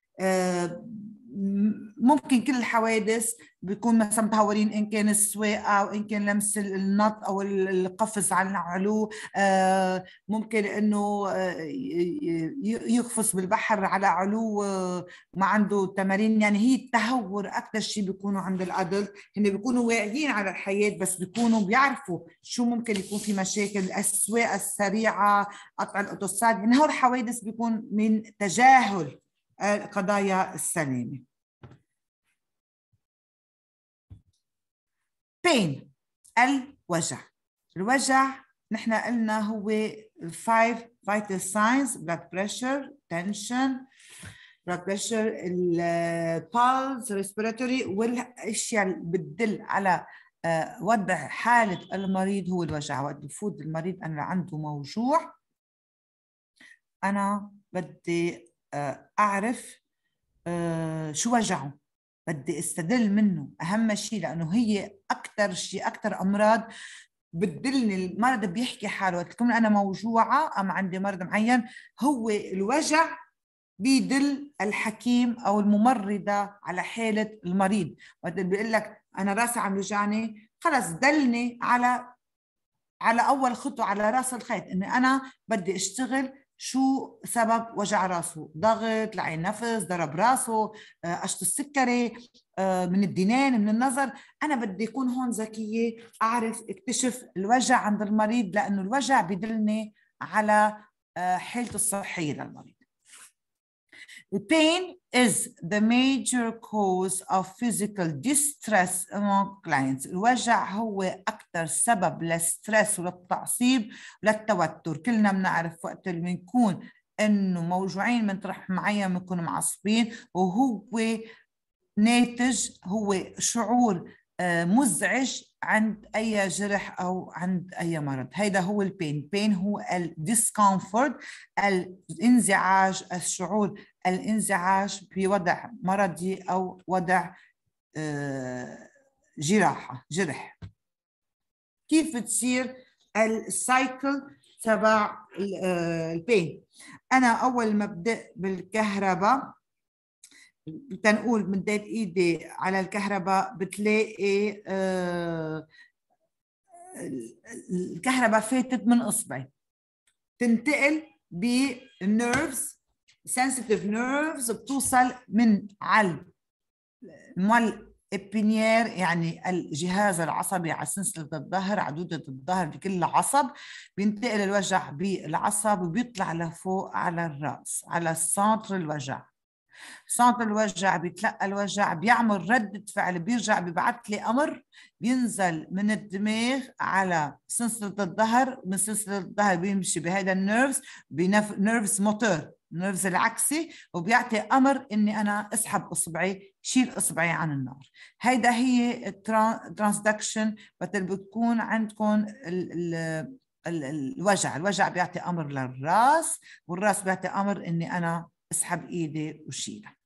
ممكن كل الحوادث بيكون مثلا متهورين، ان كان السواقه او ان كان لمس النط او القفز على العلو، ممكن انه يقفز بالبحر على علو ما عنده تمارين. يعني هي التهور اكثر شيء بيكونوا عند الادلت، هن بيكونوا واعيين على الحياه بس بيكونوا بيعرفوا شو ممكن يكون في مشاكل، السواقه السريعه، قطع الاوتوستراد، يعني هول الحوادث بيكون من تجاهل قضايا السلامة. pain الوجع. الوجع نحن قلنا هو 5 vital signs: blood pressure, tension, blood pressure, pulse, respiratory، والاشياء اللي بتدل على وضع حالة المريض هو الوجع. وقت بفوت المريض أنا عنده موجوع، أنا بدي أعرف شو وجعه، بدي استدل منه أهم شيء، لأنه هي أكثر شيء، أكثر أمراض بتدلني. المرض بيحكي حاله، وقت تكون أنا موجوعة أم عندي مرض معين، هو الوجع بيدل الحكيم أو الممرضة على حالة المريض. وقت بيقول لك أنا راسي عم يوجعني، خلص دلني على أول خطوة، على رأس الخيط، إني أنا بدي أشتغل شو سبب وجع راسه، ضغط، لعين نفس، ضرب راسه، قشط السكري، من الدينين، من النظر. أنا بدي أكون هون ذكية، أعرف اكتشف الوجع عند المريض، لأنه الوجع بدلني على حالته الصحية للمريض. Pain is the major cause of physical distress among clients. الوجع هو أكثر سبب للستريس وللتعصيب وللتوتر. كلنا بنعرف وقت اللي بنكون إنه موجوعين من طرح معين بنكون معصبين، وهو ناتج، هو شعور مزعج عند أي جرح أو عند أي مرض. هيدا هو البين. بين هو الديسكomfort، الانزعاج، الشعور الانزعاج بوضع مرضي أو وضع جرح. كيف تصير السايكل تبع البين؟ أنا أول ما بدأ بالكهرباء، تنقول مديت ايدي على الكهرباء، بتلاقي الكهرباء فاتت من اصبعي، تنتقل بالنيرفز، sensitive nerves، بتوصل من على ابينيير يعني الجهاز العصبي على سلسلة الظهر، عدودة الظهر بكل عصب. بينتقل الوجع بالعصب وبيطلع لفوق على الرأس، على السنتر الوجع. سنتر الوجع بيتلقى الوجع، بيعمل ردة فعل، بيرجع بيبعث لي أمر، بينزل من الدماغ على سلسلة الظهر، من سلسلة الظهر بيمشي بهذا النيرفز، بنيرفز موتور، النيرفز العكسي، وبيعطي أمر إني أنا أسحب إصبعي، شيل إصبعي عن النار. هيدا هي الترانسدكشن. مثل بتكون عندكم الوجع بيعطي أمر للراس، والراس بيعطي أمر إني أنا اسحب ايدي وشيلها.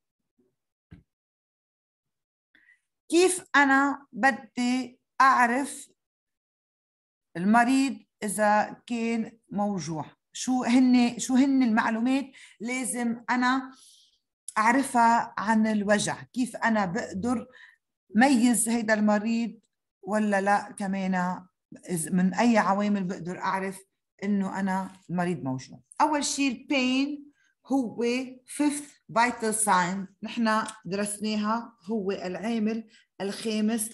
كيف انا بدي اعرف المريض اذا كان موجوع؟ شو هن المعلومات لازم انا اعرفها عن الوجع؟ كيف انا بقدر ميز هيدا المريض ولا لا؟ كمان من اي عوامل بقدر اعرف انه انا المريض موجوع؟ اول شيء البين هو fifth vital sign، نحن درسناها، هو العامل الخامس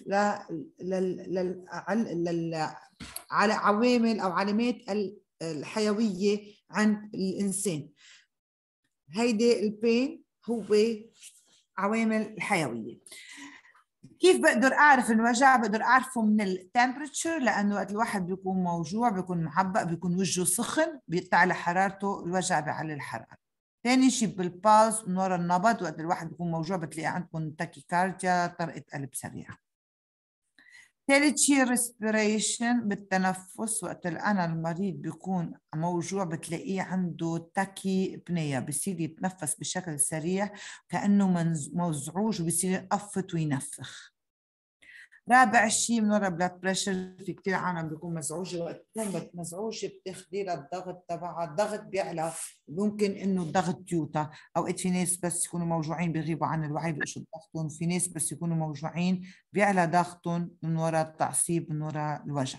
على عوامل او علامات الحيويه عند الانسان. هيدي البين هو عوامل الحيويه. كيف بقدر اعرف الوجع؟ بقدر اعرفه من التمبرتشر، لانه وقت الواحد بيكون موجوع بيكون معبق، بيكون وجهه سخن، بيطلع حرارته، الوجع بيعلي الحراره. ثاني شيء بالبالز، من وراء النبض، وقت الواحد بيكون موجوع بتلاقي عندكم تاكيكارديا، طرقه قلب سريعه. ثالث شيء ريسبيريشن، بالتنفس، وقت انا المريض بيكون موجوع بتلاقيه عنده تاكي بنيا، بصير يتنفس بشكل سريع كانه مزعوج، وبصير يقفط وينفخ. رابع شيء من وراء بلاد بريشر، في كثير عالم بيكون مزعوجه، وقت تكون مزعوجه بتاخذي لها الضغط تبعها، الضغط بيعلى، ممكن انه الضغط يوطى. اوقات في ناس بس يكونوا موجوعين بيغيبوا عن الوعي بيقشوا ضغطهم، في ناس بس يكونوا موجوعين بيعلى ضغطهم من وراء التعصيب، من وراء الوجع.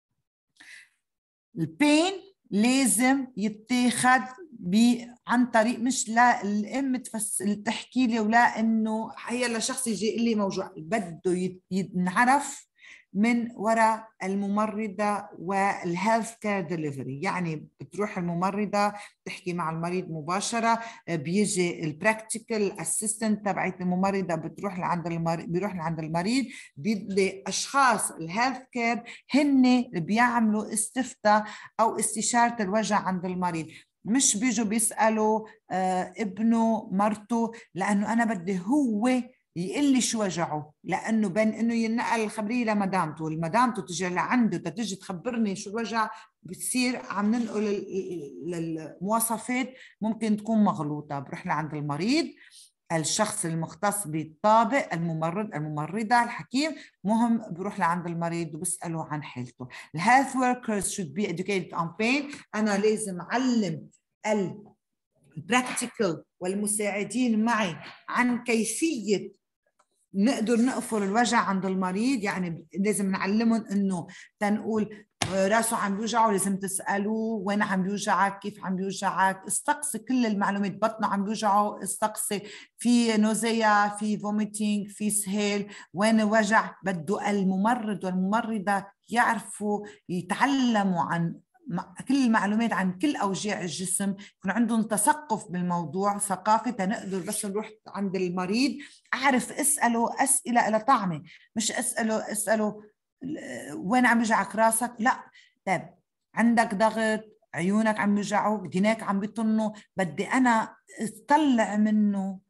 البين لازم يتاخد عن طريق، مش لا الام تحكي لي ولا انه هي شخص يجي يقول لي موجوع، بده ينعرف من وراء الممرضه والهيلث كير ديليفري. يعني بتروح الممرضه بتحكي مع المريض مباشره، بيجي البراكتيكال اسيستنت تبعت الممرضه بتروح لعند المريض، بيروح لعند المريض، بيدي اشخاص الهيلث كير هن اللي بيعملوا استفتاء او استشاره الوجع عند المريض. مش بيجوا بيسالوا ابنه مرته، لانه انا بدي هو يقول لي شو وجعه، لانه بين انه ينقل الخبريه لمدامته، والمدامته تجي لعنده تجي تخبرني شو الوجع، بتصير عم ننقل المواصفات ممكن تكون مغلوطه. بروح لعند المريض، الشخص المختص بالطابق، الممرضة، الحكيم، مهم بروح لعند المريض وبسأله عن حالته. الهيلث وركرز should be educated on pain. أنا لازم أعلم البراكتيكال والمساعدين معي عن كيفية نقدر نقفل الوجع عند المريض. يعني لازم نعلمهم انه تنقول راسه عم بيوجعه لازم تسألوه وين عم بيوجعك، كيف عم بيوجعك، استقصي كل المعلومات. بطنه عم بيوجعه، استقصي، في نوزيا، في فوميتينج، في سهيل، وين وجع. بده الممرض والممرضة يعرفوا يتعلموا عن كل المعلومات عن كل أوجاع الجسم، يكون عندهم تثقف بالموضوع، ثقافة، تنقدر بس نروح عند المريض أعرف أسأله أسئلة إلى طعمة، مش أسأله وين عم يوجعك راسك، لا. طيب عندك ضغط، عيونك عم يوجعوك، ديناك عم بيطنوا، بدي أنا أطلع منه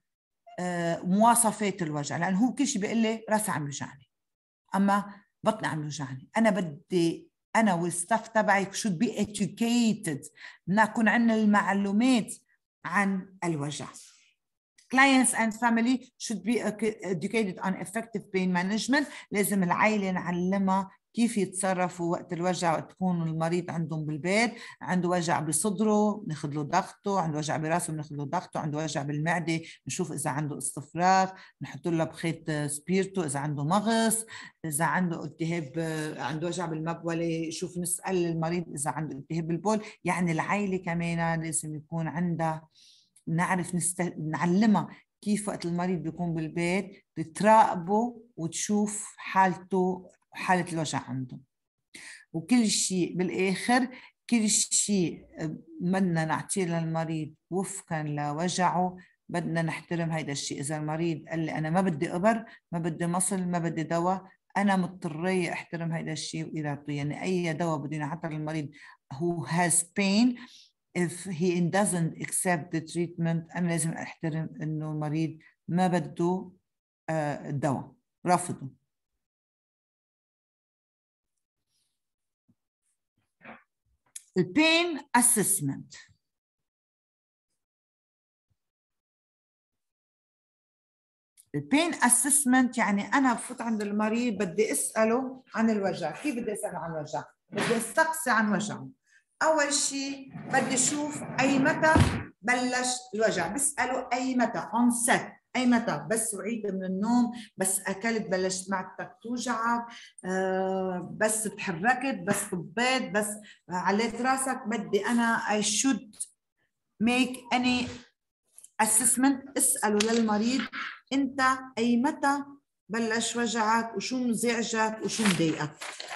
مواصفات الوجع، لأن هو كل شيء بيقول لي راسي عم يوجعني، أما بطني عم يوجعني. أنا بدي أنا والستاف تبعي should be educated، نكون عندنا المعلومات عن الوجع. Clients and family should be educated on effective pain management. لازم العائلة نعلمها كيف يتصرفوا وقت الوجع، وقت تكون المريض عندهم بالبيت عنده وجع بصدره ناخذ له ضغطه، عنده وجع براسه بناخذ له ضغطه، عنده وجع بالمعده نشوف اذا عنده استفراغ نحط له بخيط سبيرتو، اذا عنده مغص، اذا عنده التهاب، عنده وجع بالمبوله شوف نسال المريض اذا عنده التهاب بالبول. يعني العائله كمان لازم يكون عندها نعرف نعلمها كيف وقت المريض بيكون بالبيت تراقبه وتشوف حالته، حالة الوجع عنده. وكل شيء بالآخر، كل شيء بدنا نعطيه للمريض وفقا لوجعه، بدنا نحترم هيدا الشيء. إذا المريض قال لي أنا ما بدي إبر، ما بدي مصل، ما بدي دواء، أنا مضطرية أحترم هيدا الشيء وإرادته. يعني أي دواء بده ينعطى للمريض who has pain if he doesn't accept the treatment، أنا لازم أحترم إنه المريض ما بده الدواء، رافضه. البين assessment. البين assessment يعني أنا بفوت عند المريض بدي أسأله عن الوجع. كيف بدي أسأله عن الوجع؟ بدي أستقصي عن وجعه. أول شيء بدي أشوف أي متى بلش الوجع. بسأله أي متى onset، أي متى بس وعيت من النوم، بس أكلت بلشت معدتك توجعك، بس تحركت، بس طبيت، بس عليت راسك. بدي أنا I should make any assessment. اسأله للمريض أنت أي متى بلش وجعك وشو مزعجك وشو مضايقك.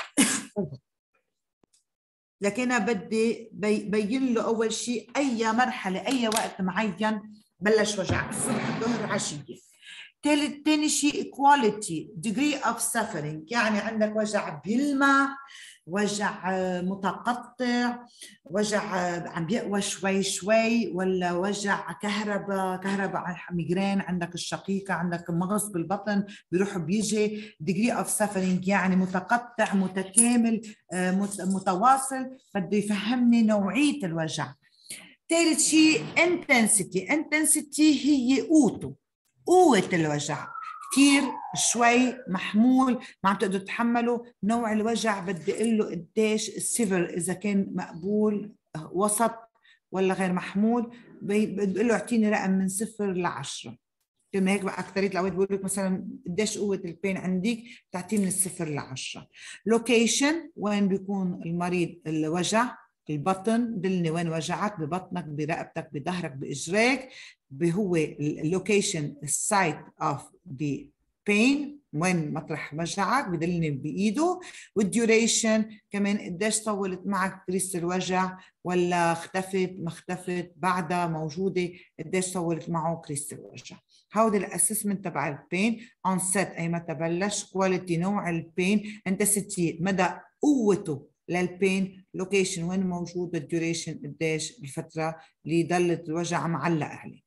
لكن أنا بدي بين له أول شيء أي مرحلة، أي وقت معين بلش وجعك، الصبح، الظهر، عشية. تاني شيء quality degree of suffering، يعني عندك وجع بيلمع، وجع متقطع، وجع عم بيقوى شوي شوي، ولا وجع كهرباء ميجرين، عندك الشقيقة، عندك مغص بالبطن بيروح بيجي. degree of suffering يعني متقطع، متكامل، متواصل. بده يفهمني نوعية الوجع. ثالث شيء intensity هي قوة الوجع، كثير، شوي، محمول، ما عم تقدر تتحمله. نوع الوجع بدي اقول له قديش السيفر، اذا كان مقبول، وسط، ولا غير محمول. بقول له اعطيني رقم من 0 ل 10. كما هيك بقى اكثريه الاوقات بقول لك مثلا قديش قوه البين عندك، تعطيه من 0 ل 10. لوكيشن، وين بيكون المريض الوجع، البطن، دلني وين وجعك، ببطنك، برقبتك، بظهرك، باجريك. هو اللوكيشن السايت اوف ذا بين، وين مطرح وجعك، بدلني بايده. والديوريشن كمان، قديش طولت معك كريس الوجع، ولا اختفت، ما اختفت، بعدها موجوده، قديش طولت معه كريس الوجع. هودي الاسسمنت تبع البين. onset اي متى بلش، كواليتي نوع البين، انتنسيتي مدى قوته للبين، لوكيشن وين موجود، الديوريشن قديش الفتره اللي ضلت الوجع معلق عليك.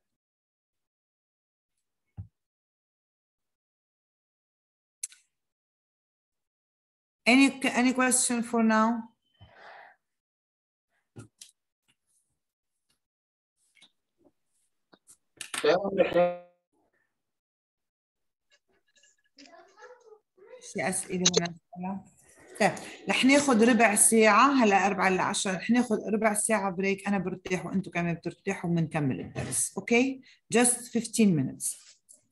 Any question for now? في أسئلة هنا؟ طيب رح ناخذ ربع ساعة، هلا 4 ل 10، رح ناخذ ربع ساعة بريك، أنا برتاح وأنتم كمان بترتاحوا وبنكمل الدرس. أوكي؟ Just 15 minutes.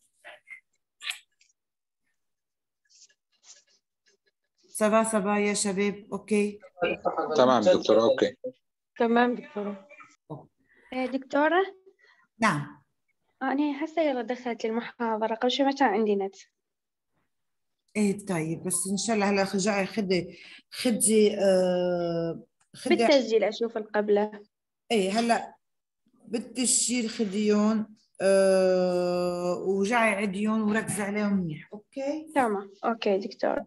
صبا يا شباب. أوكي؟ تمام دكتور. أوكي تمام دكتورة. دكتورة، نعم. أنا هسه يلا دخلت المحاضرة، قبل شوي ما كان عندي نت. ايه طيب، بس ان شاء الله هلا رجعي خدي بالتسجيل أشوف القبلة. ايه هلا بالتسجيل خديهم ورجعي عديهم وركزي عليهم منيح. اوكي تمام، أوكي دكتورة.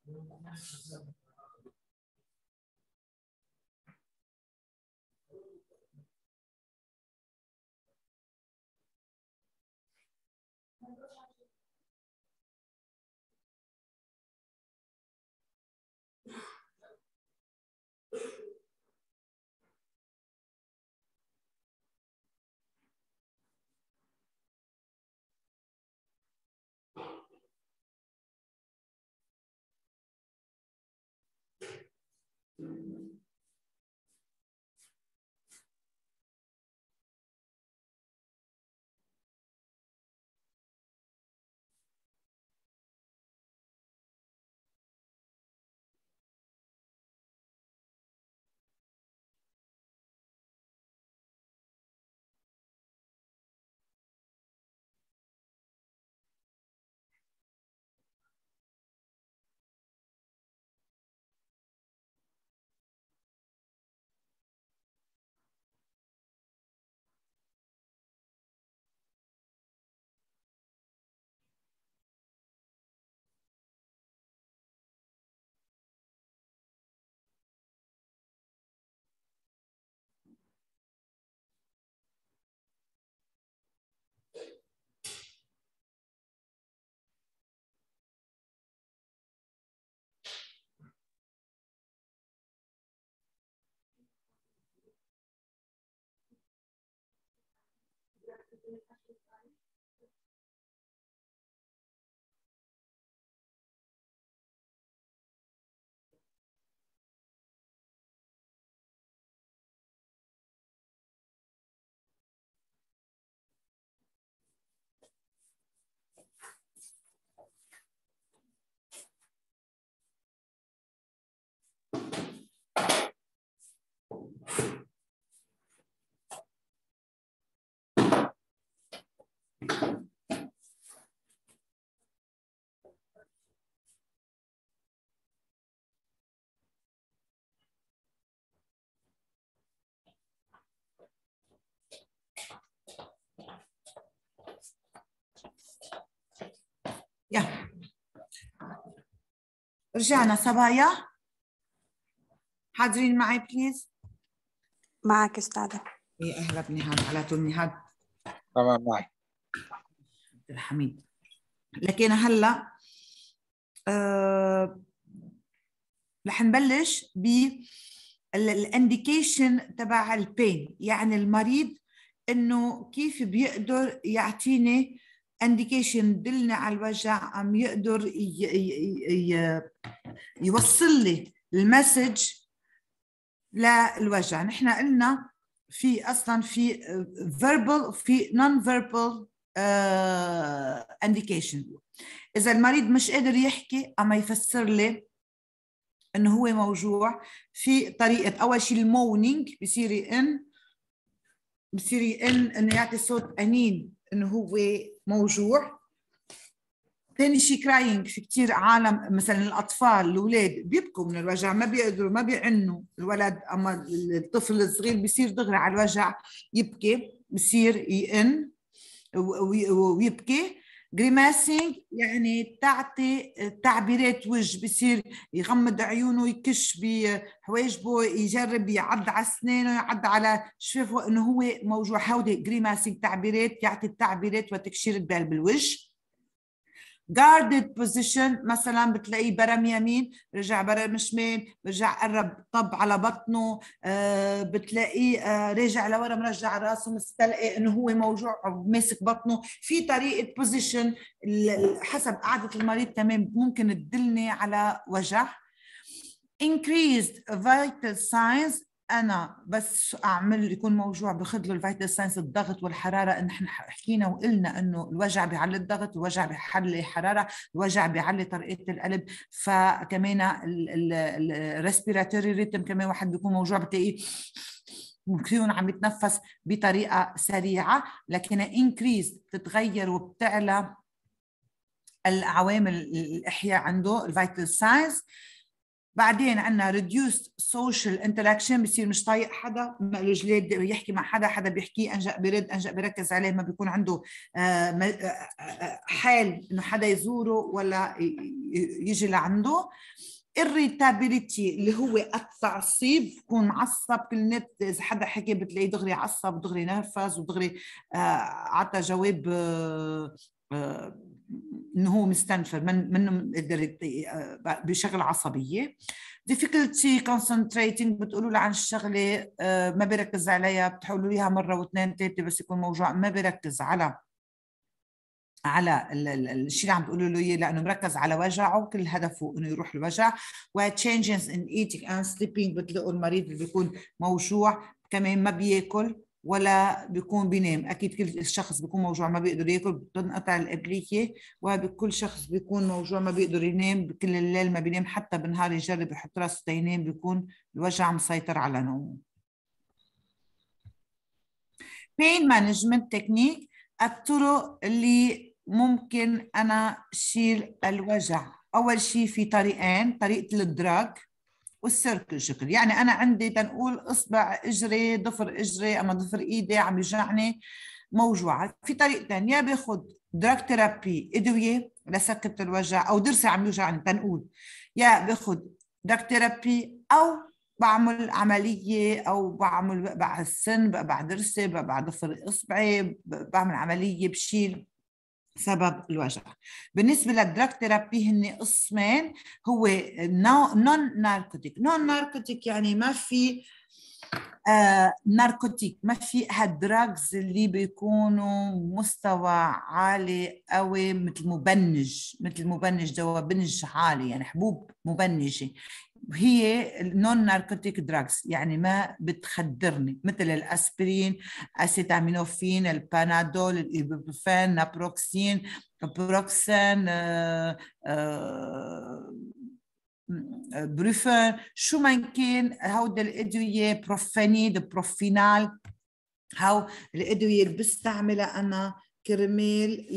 يا رجعنا صبايا، حاضرين معي بليز؟ معك أستاذة. يا أهلا بنهاد، على طول نهاد. تمام معي. عبد الحميد. لكن هلا رح نبلش بالانديكيشن تبع البين، يعني المريض انه كيف بيقدر يعطيني انديكيشن، دلني على الوجع، عم يقدر يوصل لي المسج للوجع. نحن قلنا في اصلا في verbal في non verbal indication. اذا المريض مش قادر يحكي اما يفسر لي انه هو موجوع، في طريقه اول شيء المونينج بصير انه يعطي صوت انين انه هو موجوع. ثاني شيء كراينج، في كثير عالم مثلا الاطفال الاولاد بيبكوا من الوجع، ما بيقدروا، ما بيعنوا الولد، اما الطفل الصغير بيصير دغري على الوجع يبكي، بصير يئن ويبكي. جريماسينج يعني تعطي تعبيرات وجه، بصير يغمض عيونه، يكش بحواجبه، يجرب يعض على اسنانه، يعض على شفافه انه هو موجوع. هودي جريماسينج، تعبيرات، يعطي التعبيرات وتكشير البال بالوجه. guarded position، مثلا بتلاقيه برم يمين رجع برم شمال، رجع قرب طب على بطنه، بتلاقيه راجع لورا مرجع راسه مستلقي انه هو موجوع ماسك بطنه. في طريقه بوزيشن حسب قعده المريض كمان ممكن تدلني على وجع. increased vital signs، انا بس اعمل يكون موجوع باخذ له الفيتال ساينس، الضغط والحراره. ان احنا حكينا وقلنا انه الوجع بيعلي الضغط، الوجع بيعلي الحراره، الوجع بيعلي طريقه القلب. فكمان الريسبيراتوري ريتم كمان واحد بيكون موجوع بتلاقيه ممكن عم يتنفس بطريقه سريعه. لكن انكريز بتتغير وبتعلى العوامل الاحياء عنده الفيتال ساينس. بعدين عندنا reduced social interaction، بصير مش طايق حدا، رجليه يحكي مع حدا، حدا بيحكي انجأ برد انجأ بركز عليه، ما بيكون عنده حال انه حدا يزوره ولا يجي لعنده. irritability اللي هو التعصيب، بكون معصب كل نت، اذا حدا حكي بتلاقيه دغري عصب ودغري نرفز ودغري عطى جواب انه هو مستنفر منه بشغل عصبيه. difficulty concentrating، بتقولوا له عن الشغله ما بيركز عليها، بتحاولوا ليها مره واثنين ثلاثه بس يكون موجوع ما بيركز على الشيء اللي عم تقولوا له اياه، لانه مركز على وجعه، كل هدفه انه يروح الوجع. و changes in eating and sleeping، بتلاقوا المريض اللي بيكون موجوع كمان ما بياكل ولا بيكون بينام، اكيد كل شخص بيكون موجوع ما بيقدر ياكل، بتنقطع الابليه، وبكل شخص بيكون موجوع ما بيقدر ينام، كل الليل ما بينام، حتى بالنهار يجرب يحط راسه تينام بيكون الوجع مسيطر على نومه. pain management technique، الطرق اللي ممكن أنا شيل الوجع. أول شيء في طريقين، طريقة الدراج والسيركل. يعني أنا عندي تنقول إصبع إجري، ضفر إجري، أما ضفر إيدي عم يوجعني موجوعة، في طريقتين، يا باخد دراج ثيرابي أدوية لسكت الوجع، أو ضرسي عم يوجعني تنقول، يا باخد دراج ثيرابي، أو بعمل عملية، أو بعمل بعد السن بعد ضرسي بعد ضفر إصبعي بعمل عملية بشيل سبب الوجع. بالنسبة للدراج ثيرابي هن قسمين، هو نون ناركوتيك يعني ما في ناركوتيك، ما في هالدراجز اللي بيكونوا مستوى عالي قوي، مثل مبنج دواء بنج عالي، يعني حبوب مبنجة، هي نون ناركوتيك دراجز، يعني ما بتخدرني، مثل الاسبرين، اسيتامينوفين، البانادول، الايبوبروفين، نابروكسين، بروكسين، بروفين، شو ما كان هود الادويه، بروفينيد، بروفينال، هاو الادويه اللي بستعملها انا كرمال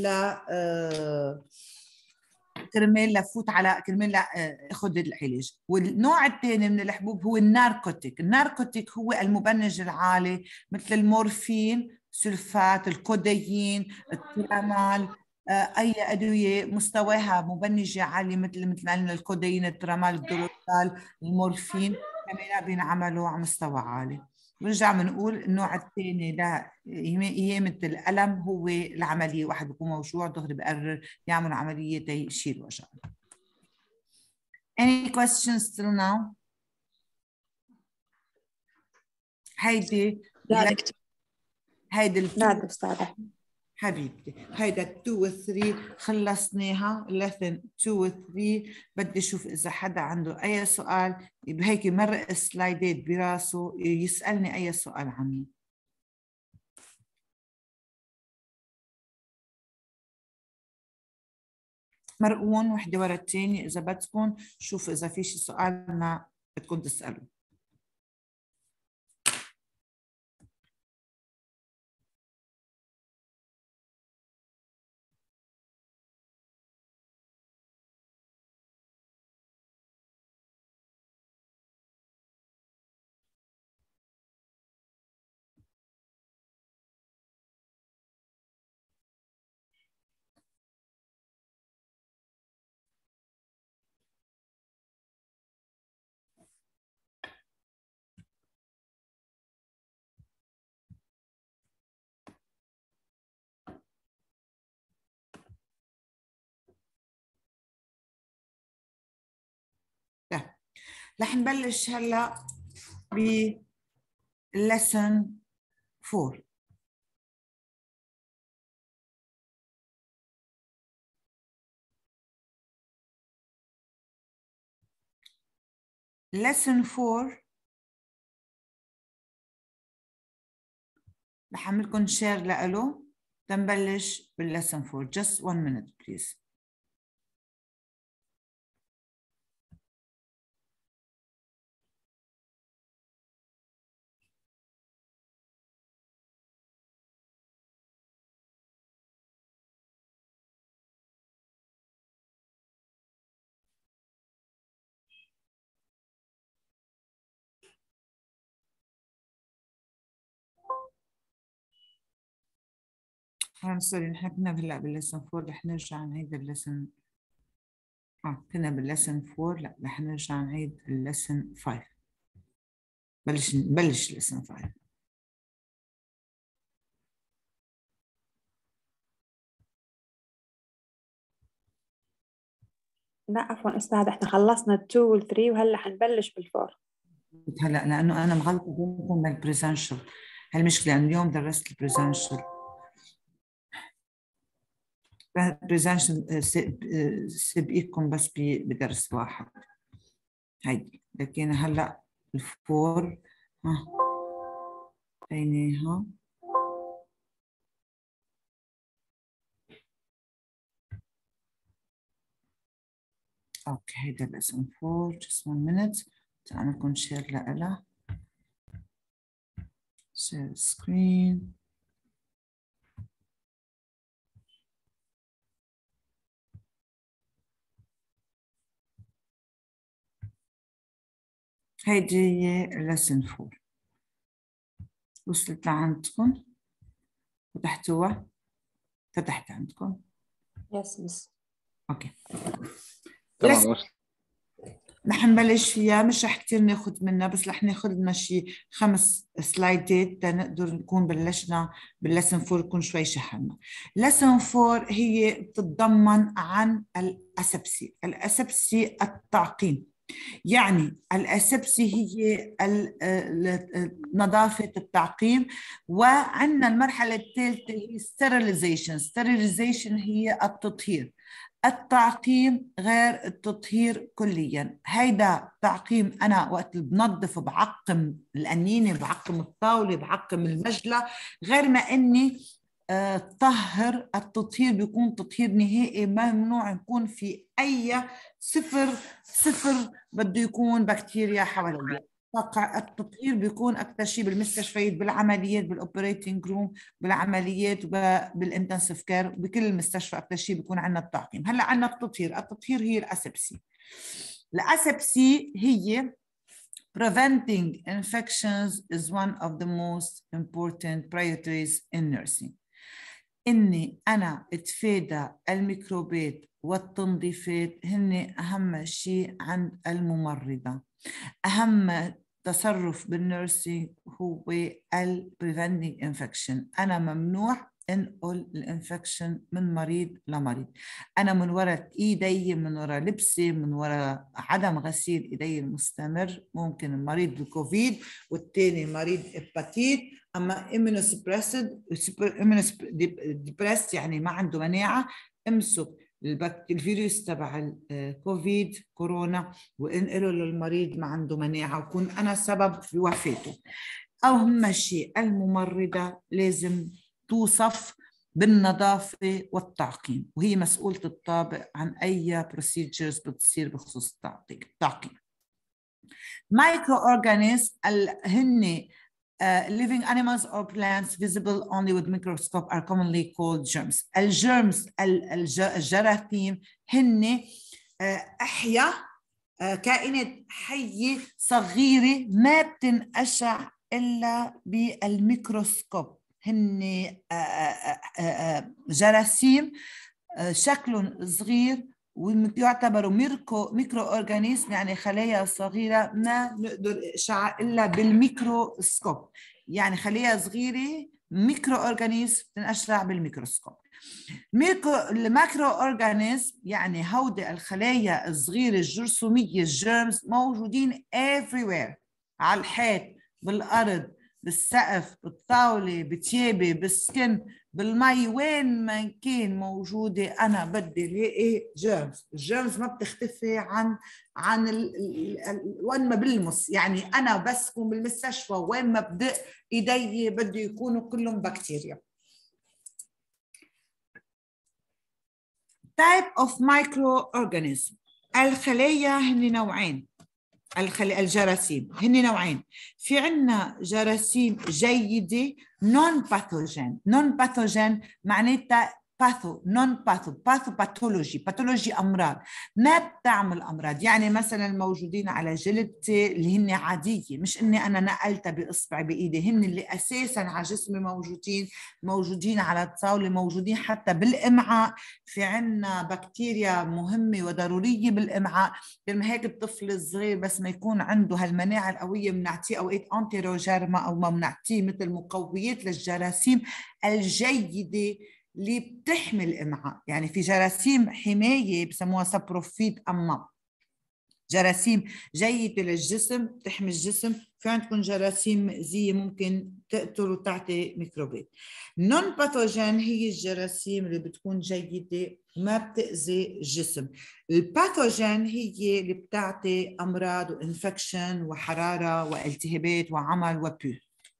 كرمال لفوت على كرمال اخذ العلاج. والنوع الثاني من الحبوب هو الناركوتيك هو المبنج العالي، مثل المورفين، سلفات، الكودايين، الترامال، اي ادويه مستواها مبنجه عاليه، مثل الكودايين، الترامال، الدولوتال، المورفين، كمان بينعملوا على مستوى عالي. بنرجع بنقول النوع الثاني لإهانة الألم هو العملية، واحد بيكون موجوع دغري بقرر يعمل عملية يشيل وجع. Any questions till now؟ هيدي لا دكتور. هيدي لا دكتور. حبيبتي، هيدا 2 و 3 خلصناها، lesson 2 و 3. بدي اشوف اذا حدا عنده اي سؤال، بهيك مرق السلايدات براسه يسالني اي سؤال عنه. مرقون وحده ورا الثانيه اذا بدكم، شوف اذا في شي سؤال ما بدكم تسالوا. رح نبلش هلا ب lesson 4. lesson 4 رح اعمل لكم شير لإله تنبلش بالليسن 4. just 1 minute please. سوري، نحن كنا هلا بالليسن 4، رح نرجع نعيد الليسن. كنا بالليسن 4، لا رح نرجع نعيد الليسن 5. نبلش الليسن 5. لا عفوا استاذ، احنا خلصنا 2 و 3 وهلا حنبلش بال4. هلا لانه انا مغلطه بينكم بالبريزنشال، هالمشكله انه اليوم درست البريزنشال. بريزنشال سبقيكم بس بدرس واحد هيدي، لكن هلا الفور بينها. اوكي هيدا الاسم 4. just 1 minute. تعالوا شير لها. share screen. هيدي هي lesson 4. وصلت لعندكم؟ فتحتوها؟ فتحت عندكم؟ يس بس. اوكي تمام. نحن نبلش فيها، مش رح كتير ناخد منها، بس رح ناخد لنا شي 5 سلايدات تنقدر نكون بلشنا باللسن 4، يكون شوي شحنا. لسن 4 هي بتتضمن عن الأسبسي. الأسبسي التعقيم، يعني الأسبسي هي نظافة التعقيم. وعندنا المرحلة الثالثة هي sterilization. sterilization هي التطهير. التعقيم غير التطهير كليا. هيدا تعقيم أنا وقت بنظف بعقم القنينة، بعقم الطاولة، بعقم المجلة، غير ما إني طهر. التطهير بيكون تطهير نهائي، ممنوع يكون في أي صفر بده يكون بكتيريا حواليه. التطهير بيكون أكثر شيء بالمستشفيات، بالعمليات، بالأوبريتنج روم، بالعمليات وبالانتنسيف كير، بكل المستشفى أكثر شيء بيكون عندنا التعقيم. هلا عندنا التطهير. التطهير هي الأسبسي. الأسبسي هي preventing infections is one of the most important priorities in nursing. إني أنا أتفادى الميكروبات والتنظيفات هن أهم شيء عند الممرضة. أهم تصرف بالنيرسينج هو preventing infection. أنا ممنوع انقل الانفكشن من مريض لمريض. انا من وراء ايدي، من وراء لبسي، من وراء عدم غسيل ايدي المستمر، ممكن المريض بالكوفيد والثاني مريض هيباتيت، اما immunosuppressed يعني ما عنده مناعه، امسك الفيروس تبع الكوفيد كورونا وانقله للمريض ما عنده مناعه، وكون انا سبب في وفاته. اهم شيء الممرضه لازم توصف بالنظافة والتعقيم، وهي مسؤولة الطابق عن أي procedures بتصير بخصوص التعقيم. microorganisms هن living animals or plants visible only with microscope are commonly called germs. الجيرمز الجراثيم هن أحياء كائنات حية صغيرة ما بتنقشع إلا بالميكروسكوب. هن جراثيم شكلهم صغير ويعتبروا ميكرو أورجانيزم، يعني خلايا صغيرة ما نقدر إشعاع إلا بالميكروسكوب. يعني خلايا صغيرة ميكرو أورجانيزم تنقشع بالميكروسكوب. الماكرو أورجانيزم يعني هودي الخلايا الصغيرة الجرثومية الجيرمز موجودين everywhere، على الحيط، بالأرض، بالسقف، بالطاولة، بتيابي، بالسكن، بالمي، وين ما كان موجودة أنا بدي لاقي جيرمز. الجيرمز ما بتختفي عن وين ما بلمس، يعني أنا بس كون بالمستشفى وين ما بدق إيدي بده يكونوا كلهم بكتيريا. type of microorganism. الخلايا هن نوعين. الجراثيم هن نوعين. في عنا جراثيم جيدة non pathogen. non pathogen معناتها باثولوجي أمراض ما بتعمل أمراض. يعني مثلا الموجودين على جلدتي اللي هن عادية، مش إني أنا نقلتها بإصبعي بإيدي، هن اللي أساسا على جسمي موجودين على الطاولة، موجودين حتى بالإمعاء. في عنا بكتيريا مهمة وضرورية بالإمعاء. لما هيك الطفل الصغير بس ما يكون عنده هالمناعة القوية بنعطيه أوقات أنتيروجيرما أو ما بنعطيه مثل مقويات للجراثيم الجيدة اللي بتحمي الإمعاء. يعني في جراثيم حماية بسموها سابروفيت، أما جراثيم جيدة للجسم تحمي الجسم. في عندكم جراثيم مؤذية ممكن تقتل وتعطي ميكروبات. نون باثوجين هي الجراثيم اللي بتكون جيدة ما بتأذي الجسم. الباثوجين هي اللي بتعطي أمراض وإنفكشن وحرارة والتهابات وعمل وبيو.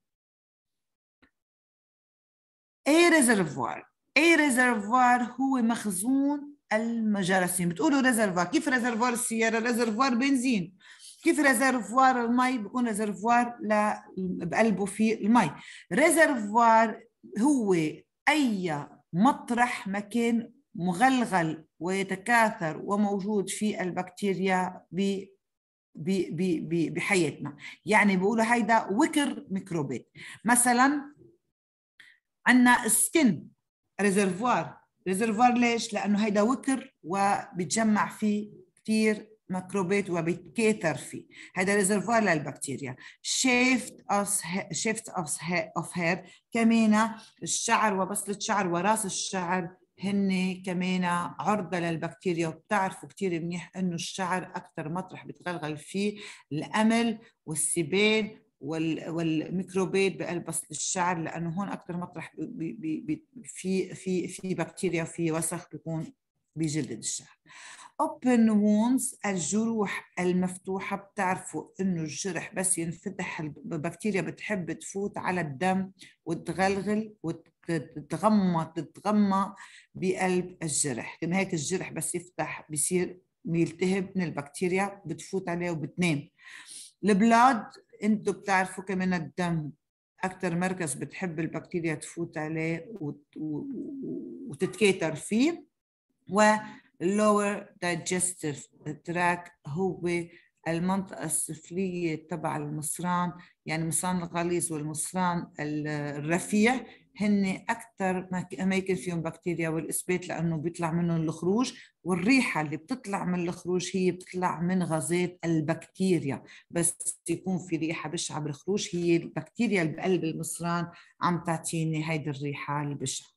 ايه ريزرفوار هو مخزون الجراثيم. بتقولوا ريزرفوار، كيف ريزرفوار السيارة؟ ريزرفوار بنزين. كيف ريزرفوار المي؟ بيكون ريزرفوار بقلبه في المي. ريزرفوار هو أي مطرح مكان مغلغل ويتكاثر وموجود في البكتيريا بحياتنا. يعني بيقولوا هيدا وكر ميكروبات. مثلا عندنا السكن ريزرفوار ليش؟ لأنه هيدا وكر وبيتجمع فيه كتير ميكروبات وبيتكاثر فيه. هيدا ريزرفوار للبكتيريا. شيفت اوف هير كمان الشعر وبصلة الشعر وراس الشعر هن كمان عرضة للبكتيريا. وبتعرفوا كتير منيح انه الشعر اكثر مطرح بتغلغل فيه الامل والسبان والميكروبات بقلب بصل الشعر، لانه هون اكثر مطرح في بكتيريا وفي وسخ بيكون بجلد الشعر. open wounds الجروح المفتوحه. بتعرفوا انه الجرح بس ينفتح البكتيريا بتحب تفوت على الدم وتغلغل تتغمى بقلب الجرح. كما هيك الجرح بس يفتح بيصير يلتهب من البكتيريا بتفوت عليه وبتنام. البلاد انتوا بتعرفوا كمان الدم اكثر مركز بتحب البكتيريا تفوت عليه وتتكاثر فيه. واللور digestive tract هو المنطقة السفلية تبع المصران، يعني المصران الغليظ والمصران الرفيع هن أكثر أماكن فيهم بكتيريا والإثبات، لأنه بيطلع منهم الخروج. والريحة اللي بتطلع من الخروج هي بتطلع من غازات البكتيريا. بس يكون في ريحة بشعة بالخروج، هي البكتيريا اللي بقلب المصران عم تعطيني هيدي الريحة البشعة.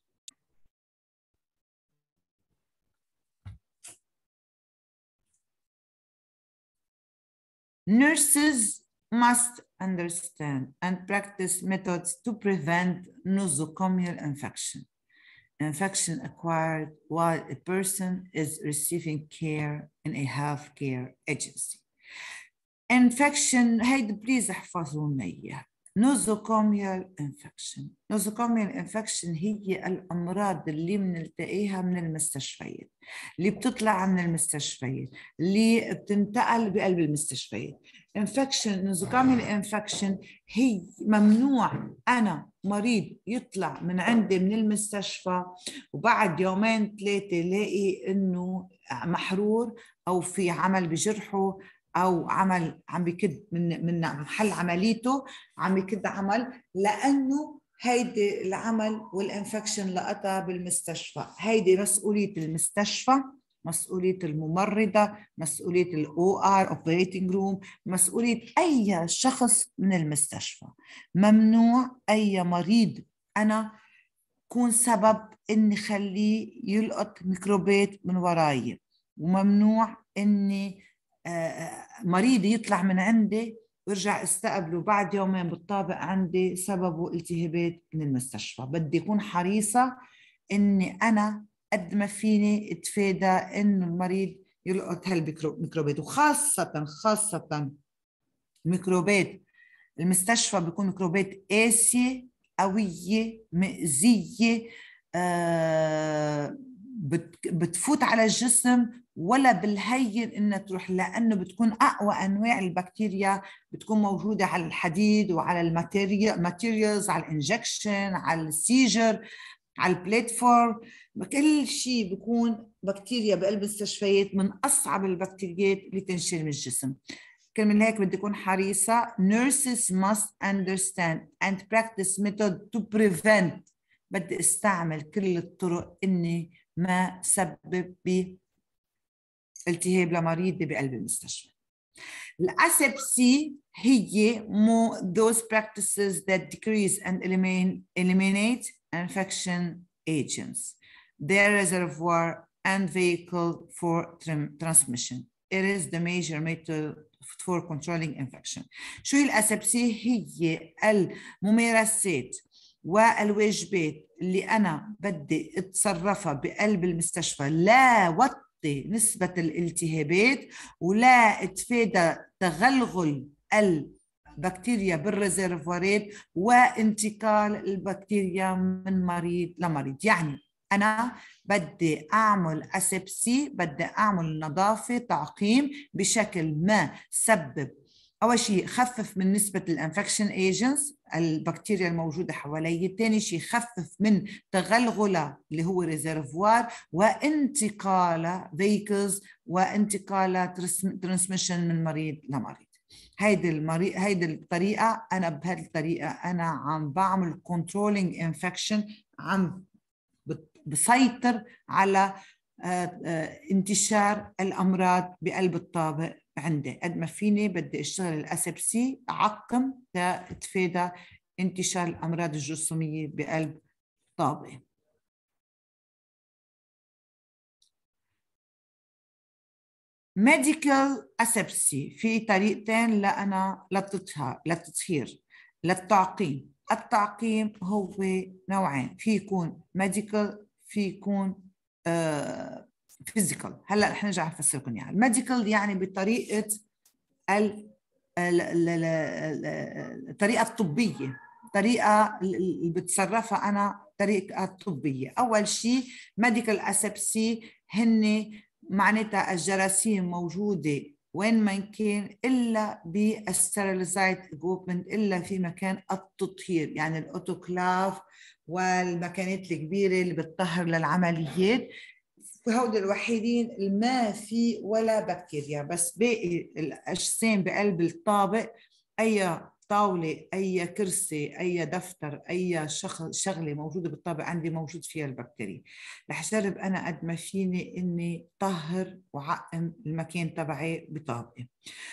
Nurses must understand and practice methods to prevent nosocomial infection. Infection acquired while a person is receiving care in a healthcare agency. Infection هيدا بليز احفظوا لنا اياها. nosocomial infection. nosocomial infection هي الأمراض اللي بنلتقيها من المستشفيات، اللي بتطلع من المستشفيات، اللي بتنتقل بقلب المستشفيات. nosocomial infection هي ممنوع أنا مريض يطلع من عندي من المستشفى وبعد يومين ثلاثة لاقي إنه محرور أو في عمل بجرحه أو عم بيكد من محل عمليته عم بيكد عمل، لأنه هيدي العمل والإنفكشن لقطها بالمستشفى. هيدي مسؤولية المستشفى، مسؤولية الممرضة، مسؤولية الOR operating room، مسؤولية أي شخص من المستشفى. ممنوع أي مريض أنا كون سبب إني خليه يلقط ميكروبات من وراي، وممنوع إني مريض يطلع من عندي ويرجع استقبله بعد يومين بالطابق عندي سببه التهابات من المستشفى. بدي أكون حريصة إني أنا قد ما فيني اتفادى إنه المريض يلقط هالميكروبات، وخاصة ميكروبات المستشفى بيكون ميكروبات قاسية قوية مؤذية بتفوت على الجسم ولا بالهين إنها تروح، لأنه بتكون أقوى أنواع البكتيريا بتكون موجودة على الحديد وعلى الماتيريالز، على الانجكشن، على السيجر، على البلاتفورم. كل شيء بيكون بكتيريا بقلب المستشفيات من أصعب البكتيريات اللي تنشل من الجسم. كلمة من هيك بدي أكون حريصة. Nurses must understand and practice method to prevent. بدي استعمل كل الطرق إني ما سبب بالتهاب لمريض بقلب المستشفى. الأسبسي هي those practices that decrease and eliminate infection agents, their reservoir and vehicle for transmission. It is the major method for controlling infection. شو هي الأسبسي؟ هي الممارسات والواجبات اللي أنا بدي اتصرفها بقلب المستشفى لا وطي نسبة الالتهابات ولا اتفادى تغلغل البكتيريا بالريزرفوارات وانتقال البكتيريا من مريض لمريض. يعني أنا بدي أعمل أسبسي، بدي أعمل نظافة تعقيم بشكل ما سبب أول شيء خفف من نسبة الانفكشن ايجنتس البكتيريا الموجودة حوالي، ثاني شيء خفف من تغلغلة اللي هو ريزرفوار وانتقال فيكلز وانتقال ترانسميشن من مريض لمريض. هيدي الطريقة أنا بهذه الطريقة أنا عم بعمل كنترولينج انفكشن، عم بسيطر على انتشار الأمراض بقلب الطابق عندي. قد ما فيني بدي اشتغل الأسبسي أعقم لأتفادى انتشار الأمراض الجرثومية بقلب طابق. ميديكال أسبسي في طريقتين للتطهير للتعقيم. التعقيم هو نوعين، في يكون ميديكال في يكون فيزيكال. هلا رح نرجع نفسر لكم اياها. الميديكال يعني بطريقه الطريقه الطبيه، طريقه اللي بتصرفها انا طريقه طبيه. اول شيء ميديكال اسبسي هن معناتها الجراثيم موجوده وين ما كان الا بالستيرلايزد اكويبمنت، الا في مكان التطهير يعني الاوتوكلاف والمكانات الكبيره اللي بتطهر للعمليات. هودي الوحيدين اللي ما في ولا بكتيريا، بس باقي الاجسام بقلب الطابق اي طاوله اي كرسي اي دفتر اي شغله موجوده بالطابق عندي موجود فيها البكتيريا. رح جرب انا قد ما فيني اني طهر وعقم المكان تبعي بطابقي.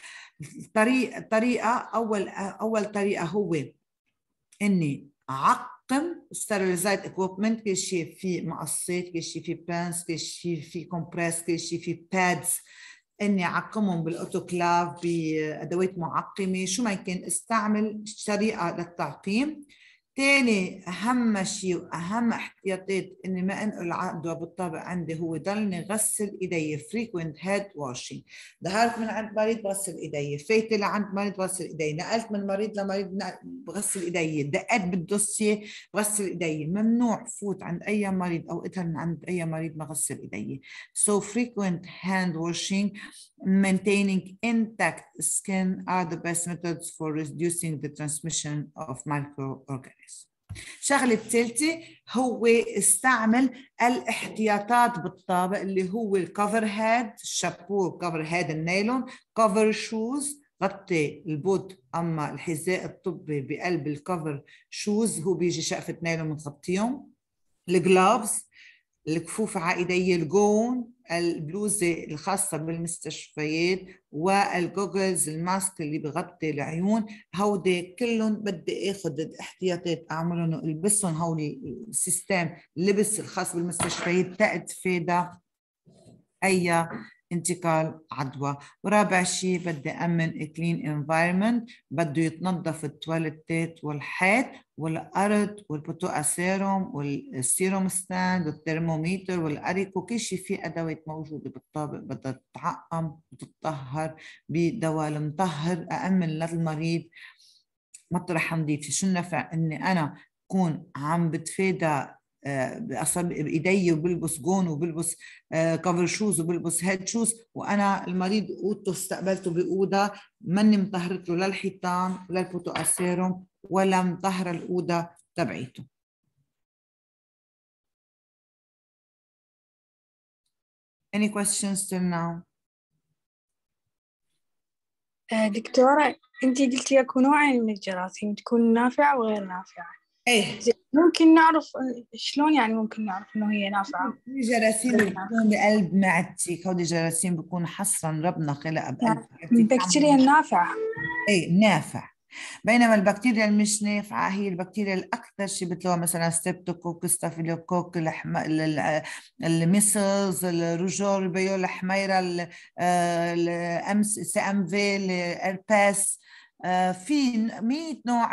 اول طريقه هو اني عقم ستيرلايزد اكويبمنت، كل شيء في مقصات، كل شيء في بانس، كل شيء في كومبريس، كل شيء في بادز، اني اعقمهم بالاوتوكلاف بادوات معقمه شو ما كان استعمل طريقه للتعقيم. ثاني اهم شيء واهم احتياطات اني ما انقل العدوى بالطابق عندي هو ضلني غسل ايدي frequent head washing. ظهرت من عند مريض بغسل ايدي، فايته لعند مريض بغسل ايدي، نقلت من مريض لمريض بغسل ايدي، دقيت بالدوسيه بغسل ايدي. ممنوع فوت عند اي مريض او اتهل من عند اي مريض ما غسل ايدي. So frequent hand washing, maintaining intact skin are the best methods for reducing the transmission of microorganisms. الشغله الثالثه هو استعمل الاحتياطات بالطابق اللي هو الكفر هاد، الشابو كفر هاد النايلون، كفر شوز غطي البوت، اما الحذاء الطبي بقلب الكفر شوز هو بيجي شقفه نايلون بنغطيهم، الجلافز الكفوف على ايدي، الجون البلوزه الخاصه بالمستشفيات، والجوجلز الماسك اللي بغطي العيون. هودي كلهم بدي اخذ الاحتياطات اعملهم البسهم هول السيستم اللبس الخاص بالمستشفيات تتفادى اي انتقال عدوى. ورابع شيء بدي امن كلين انفايرمنت، بده يتنظف التواليتات والحيط والارض والبوتوقة سيروم والسيروم ستاند والترمومتر والاريكو، كل شيء فيه ادوات موجوده بالطابق بدها تتعقم وتتطهر بدواء المطهر. امن للمريض مطرح نظيف. شو النفع اني انا اكون عم بتفادى بايدي وبلبس جون وبلبس كفر شوز وبلبس هيد شوز وانا المريض اوضته استقبلته باوضه ماني مطهرت له لا الحيطان ولا البوتوقة سيروم ولا مطهره الاوضه تبعيته. Any questions till now? دكتورة أنتي قلتي أكو نوعين من الجراثيم، تكون نافعة وغير نافعة. ايه، ممكن نعرف شلون يعني ممكن نعرف إنه هي نافعة؟ في جراثيم بتكون بقلب معدتك، هودي جراثيم بيكون حصرا ربنا خلقها بقلب معدتك. البكتيريا النافعة. ايه نافع. بينما البكتيريا المش نافعة هي البكتيريا الأكثر شيء بتلاقوها مثلا ستريبتوكوك، ستافيلوكوك، الميسلز، الرجول، البيول الحميرة، الأمس، سي أم في، الإرباس، في 100 نوع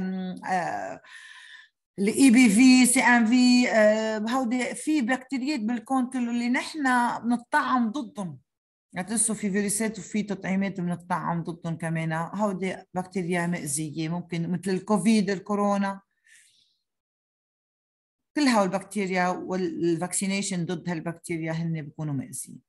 الاي بي في، سي ام في، هودي في بكتيريات بالكون كله اللي نحن بنطعم ضدهم. هتلسوا في فيروسات وفي تطعيمات بنطعم ضدهم كمان. هودي بكتيريا مأذية، ممكن مثل الكوفيد، الكورونا، كل هول البكتيريا والفاكسينيشن ضد هالبكتيريا هن بيكونوا مأذيين.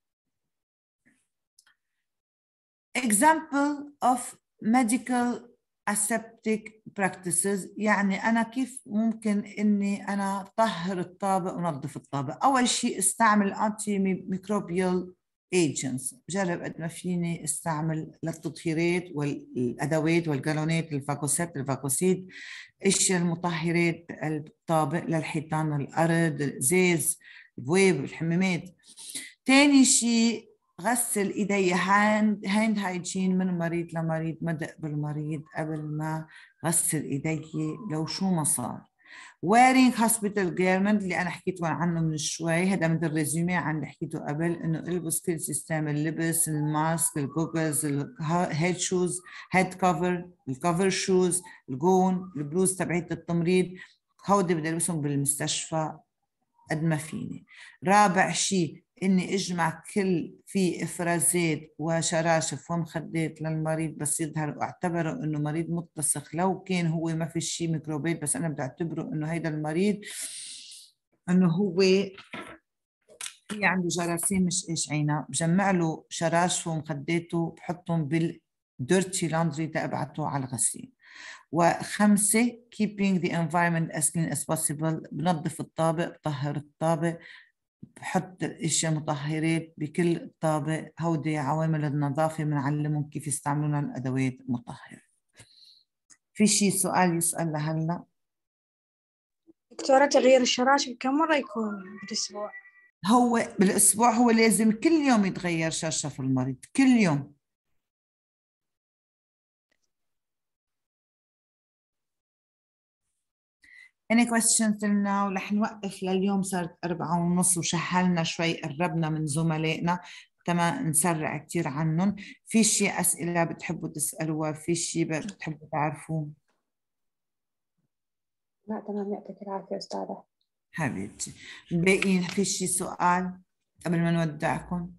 Example of medical aseptic practices، يعني أنا كيف ممكن إني أنا طهر الطابق ونظف الطابق. أول شيء استعمل أنتي ميكروبيال agents، جرب قد ما فيني استعمل للتطهيرات والأدوات والجالونات، الفاكوسات، الفاكوسيد، اشياء المطهرات الطابق للحيطان، الأرض، الإزاز، البواب، الحمامات. تاني شيء غسل ايدي، هاند هايجين من مريض لمريض، مدق بالمريض قبل ما غسل ايدي لو شو ما صار. wearing hospital garment اللي انا حكيت عنه من شوي، هذا من الريزومي عن اللي حكيته قبل، انه البس كل سيستم اللبس، الماسك، الجوجلز، الهيد شوز، هيد كفر، الكفر شوز، الجون، البلوز تبعت التمريض، هودي بدي البسهم بالمستشفى قد ما فيني. رابع شيء اني اجمع كل في افرازات وشراشف ومخدات للمريض بس يظهر، واعتبره انه مريض متسخ لو كان هو ما في شيء ميكروبات، بس انا بدي اعتبره انه هيدا المريض انه هو في عنده جراثيم مش ايش عينا. بجمع له شراشفه ومخداته بحطهم بالديرتي لاندري تبعته على الغسيل. وخمسة keeping the environment as clean as possible، بنظف الطابق، بطهر الطابق، بحط اشياء مطهرات بكل الطابق. هودي عوامل النظافة بنعلمهم كيف يستعملون الأدوات المطهرة. في شي سؤال يسأل لهلا؟ دكتورة تغيير الشراشف كم مرة يكون بالأسبوع؟ هو بالأسبوع هو لازم كل يوم يتغير شرشف المريض، كل يوم. Any questions till now؟ رح نوقف لليوم، صارت 4:30 وشحلنا شوي، قربنا من زملائنا تمام، نسرع كتير عنهم. في شيء أسئلة بتحبوا تسألوها؟ في شيء بتحبوا تعرفوه؟ لا تمام، يعطيك العافية أستاذة. حبيبتي باقيين في شيء سؤال قبل ما نودعكم؟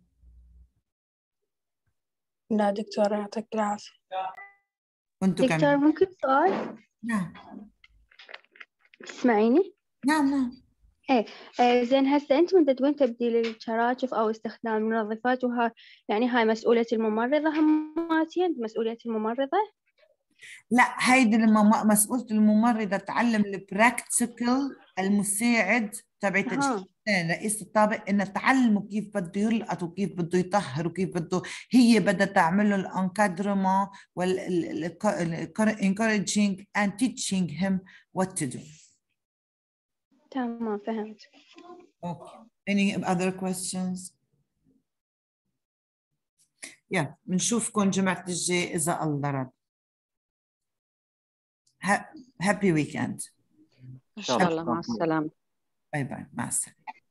لا دكتورة يعطيك العافية. وانتوا دكتور كمان؟ ممكن سؤال؟ نعم تسمعيني؟ نعم. زين هسه أنت من وين تبديل الشراشف أو استخدام المنظفات يعني هاي مسؤولية الممرضة هماتين، مسؤولية الممرضة؟ لا، هيدي لما مسؤولة الممرضة تعلم البراكتيكال، المساعد تبعت رئيس الطابق، انه تعلمه كيف بده يلقط وكيف بده يطهر وكيف بده، هي بدها تعمل له الانكادرما encouraging and teaching him what to do. تمام فهمت. Okay. Any other questions؟ بنشوفكم جمعة الجاي إذا الله رد. Happy weekend. إن شاء الله، مع السلامة. باي باي، مع السلامة.